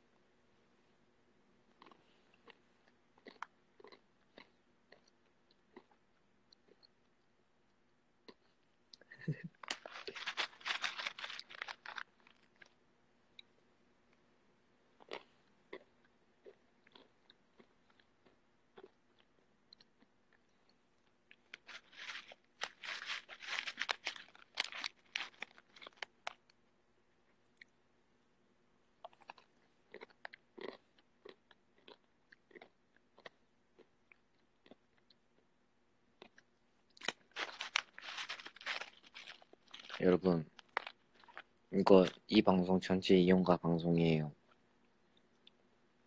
여러분, 이 방송 전체 이용가 방송이에요.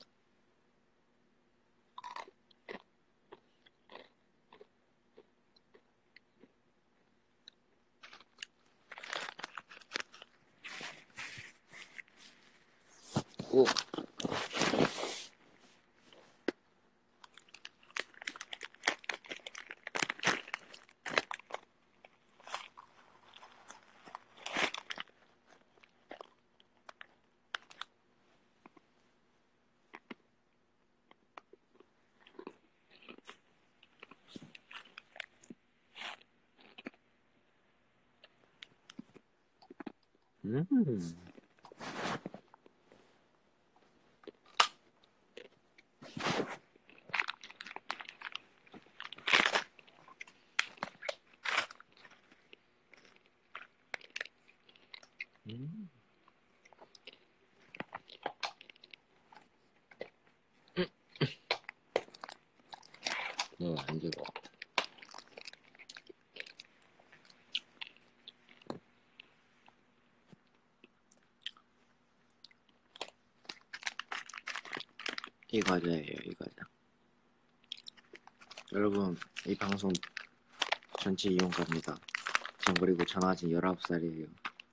먹고 음. 너무 안 즐거워. 이 과자예요, 이 과자. 여러분, 이 방송 전체 이용자입니다. 전 그리고 전 아직 19살이에요.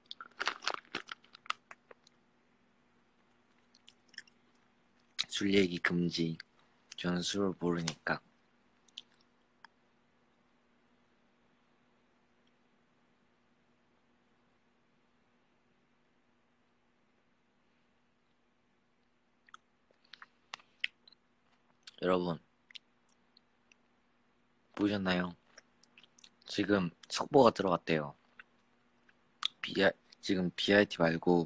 술 얘기 금지. 저는 술을 모르니까. 여러분, 보셨나요? 지금 속보가 들어왔대요. 지금 BIT 말고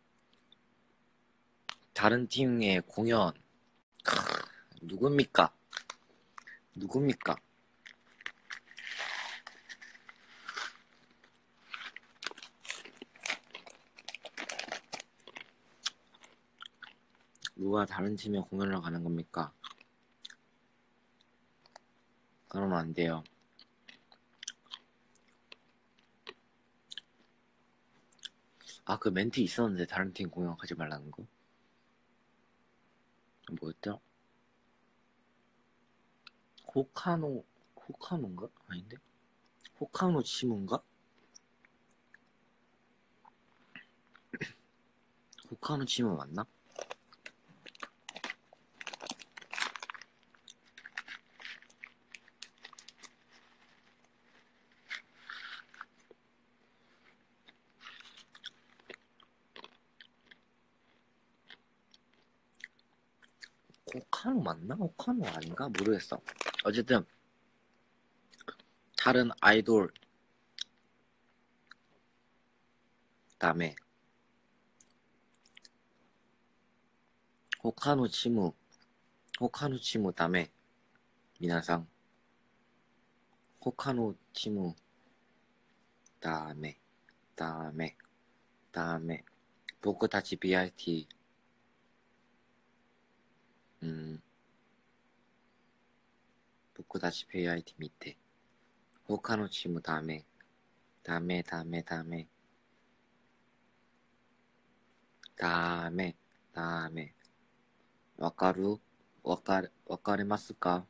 다른 팀의 공연. 누굽니까? 누굽니까? 누가 다른 팀의 공연을 가는 겁니까? 그러면 안 돼요. 아, 그 멘트 있었는데 다른 팀 공연 가지 말라는 거? 뭐였죠? 호카노인가? 아닌데? 호카노 치무인가? 호카노 치무 맞나? 호카노 맞나? 호카노 아닌가? 모르겠어. 어쨌든 다른 아이돌 다음에 호카노 치무 다음에 미나상 호카노 치무 다음에 보쿠타치 BIT 보쿠타치 BIT 밑에 호카노 치무 다음에 와카레마스까?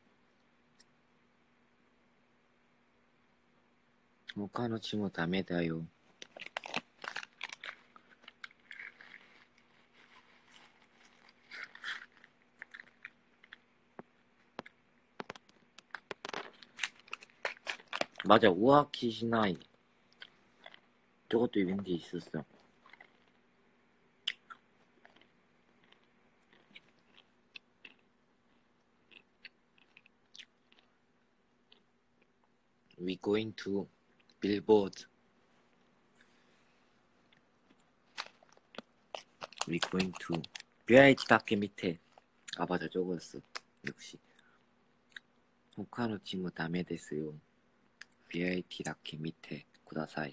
호카노 치무 다음에다요. 맞아, 우아키시나이. 저것도 이벤트 있었어. We going to Billboard. We going to BIT 닷게 밑에. 아 맞아, 저거였어. 역시. 호카노 치무 다메 데스요. BIT 닷게 밑에 쿠다사이.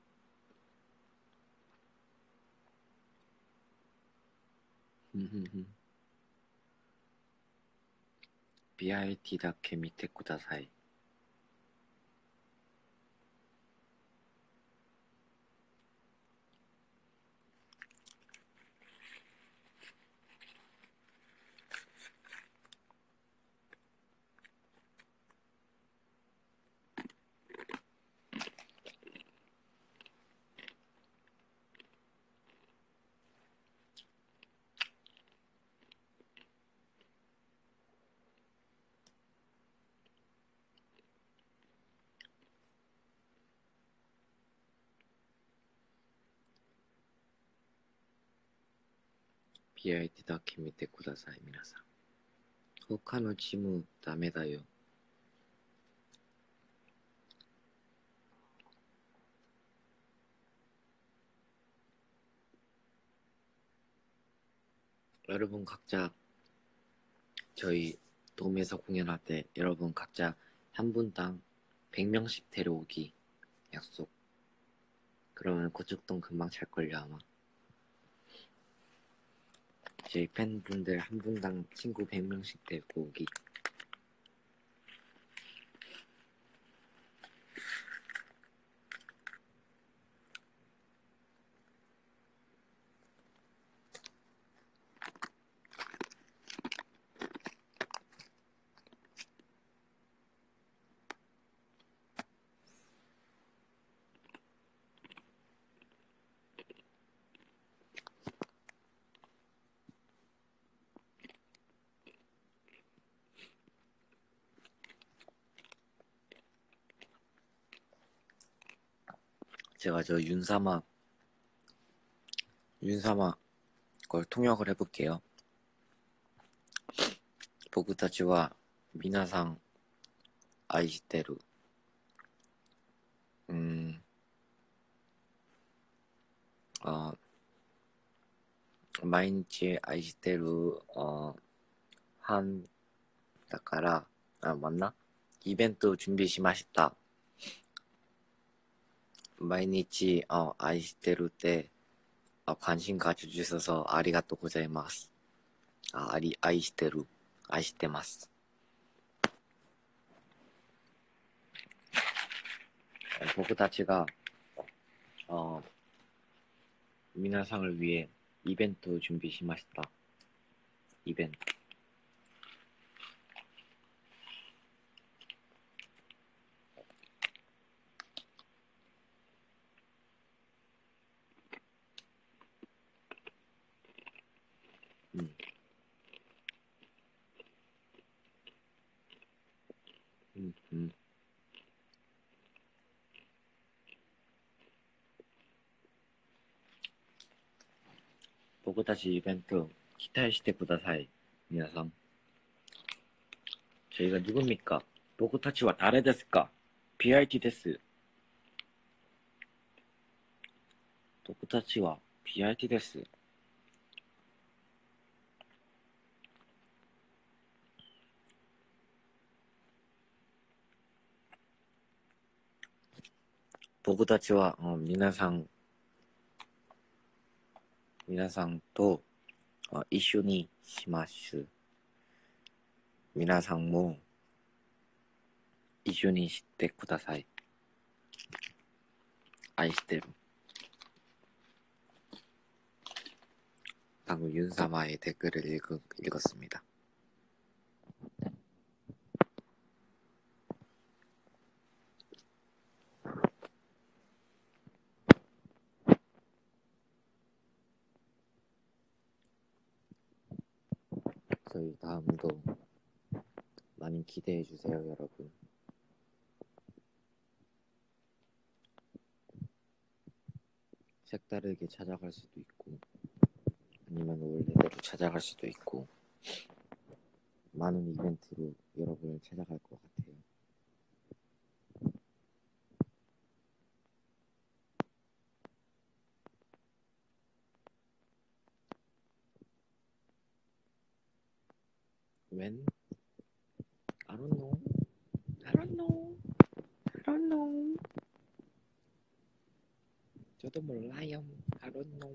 BIT 닷게 밑에 쿠다사이. 開いてだけ見てください、皆さん。他のチームダメだよ。여러분 각자 저희 돔에서 공연할 때 여러분 각자 한 분당 100명씩 데려오기 약속. 그러면 고척동 금방 찰걸요 아마. 저희 팬분들 한 분당 친구 100명씩 데리고 오기. 제가 저 윤사마 걸 통역을 해볼게요. 보쿠타치와 미나상 아이시테루. 毎日愛してる班だから、맞나? 이벤트 준비しました. 毎日 愛してる때 관심 가져주셔서 아리가또 고자이마스. 아이시테루. 아이시테마스. 보쿠타치가 미나상을 위해 이벤트 준비しました. 이벤트. 보쿠타치 이벤트 기대하시대 구다사이. 미나상. 저희가 누굽니까? 보쿠타치와 다레데스까? BRT 데스. 보쿠타치와 BRT 데스. 보쿠타치와 미나상 또 이슈니 시마스. 미나상 모 이슈니 시대 구다사이. 아이시테루. 방금 윤사마의 댓글을 읽었습니다. 저희 다음도 많이 기대해주세요, 여러분. 색다르게 찾아갈 수도 있고, 아니면 원래대로 찾아갈 수도 있고, 많은 이벤트로 여러분을 찾아갈 것 같아요. When? I don't know. I don't know. I don't know. 저도 몰라요. I don't know.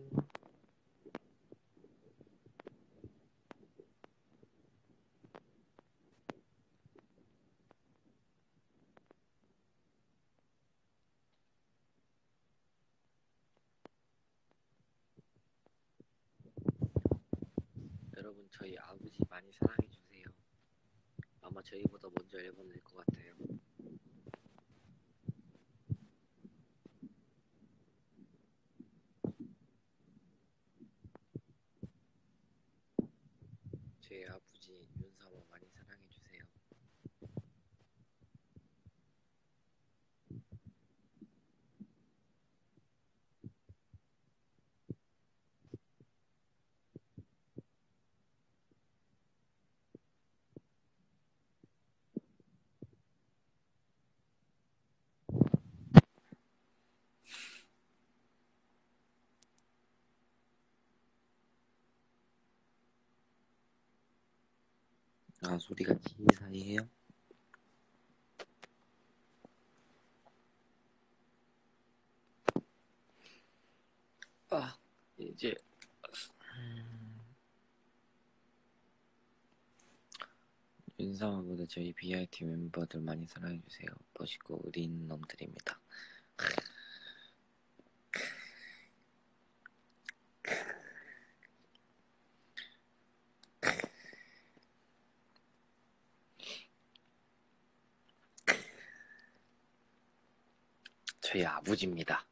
여러분 저희 아버지 많이 사랑해주세요. 아마 저희보다 먼저 앨범 낼 것 같아요. 제 아버지 윤사마 많이 사랑해주세요. 아, 소리가 TV 사이에요? 아, 이제 윤상호보다 저희 BIT 멤버들 많이 사랑해주세요. 멋있고 의리 있는 놈들입니다. 저희 아버지입니다.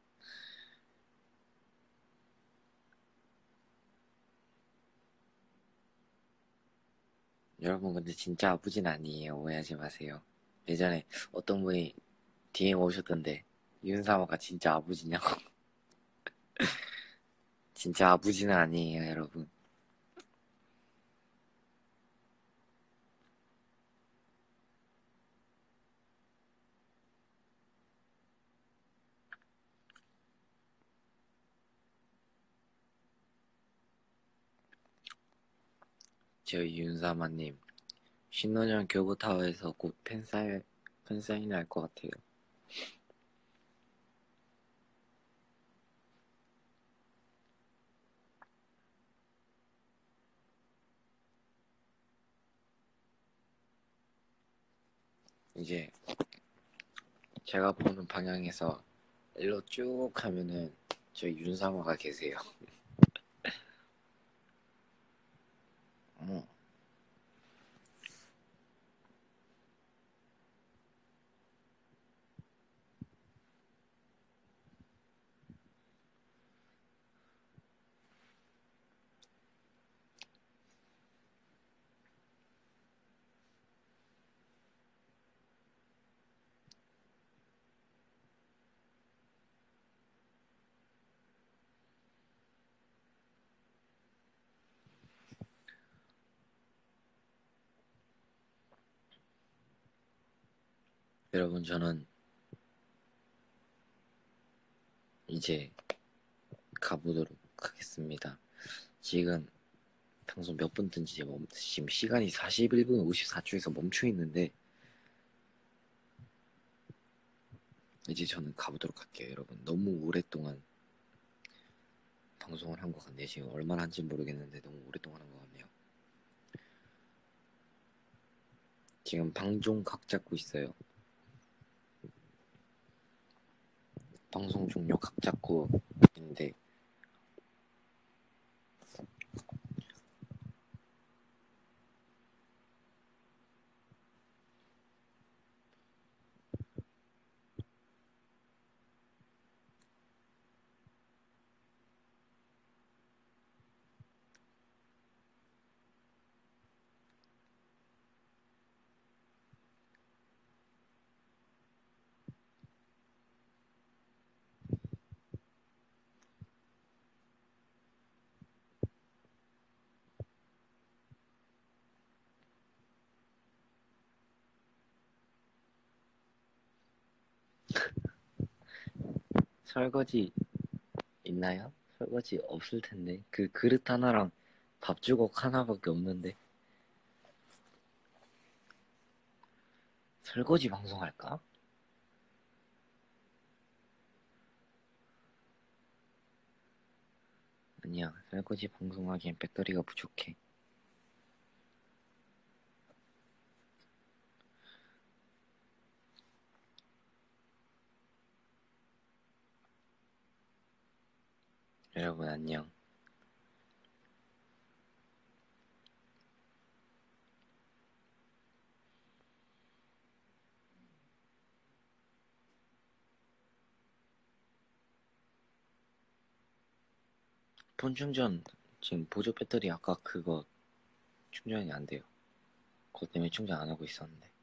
여러분 근데 진짜 아버지는 아니에요. 오해하지 마세요. 예전에 어떤 분이 DM 오셨던데 윤상호가 진짜 아버지냐고. 진짜 아버지는 아니에요, 여러분. 저희 윤사마님 신논현 교보타워에서 곧 팬사인회 할 것 같아요. 이제 제가 보는 방향에서 일로 쭉 가면은 저희 윤사마가 계세요. 어. 여러분 저는 이제 가보도록 하겠습니다. 지금 방송 몇 분 뜬지 지금 시간이 41분 54초에서 멈춰 있는데 이제 저는 가보도록 할게요. 여러분 너무 오랫동안 방송을 한 것 같네요. 지금 얼마나 한지 모르겠는데 너무 오랫동안 한 것 같네요. 지금 방종 각 잡고 있어요. 방송 종료 각 잡고 있는데 설거지 있나요? 설거지 없을 텐데 그 그릇 하나랑 밥주걱 하나밖에 없는데 설거지 방송할까? 아니야, 설거지 방송하기엔 배터리가 부족해. 여러분 안녕. 폰 충전 지금 보조 배터리 아까 그거 충전이 안 돼요. 그것 때문에 충전 안 하고 있었는데.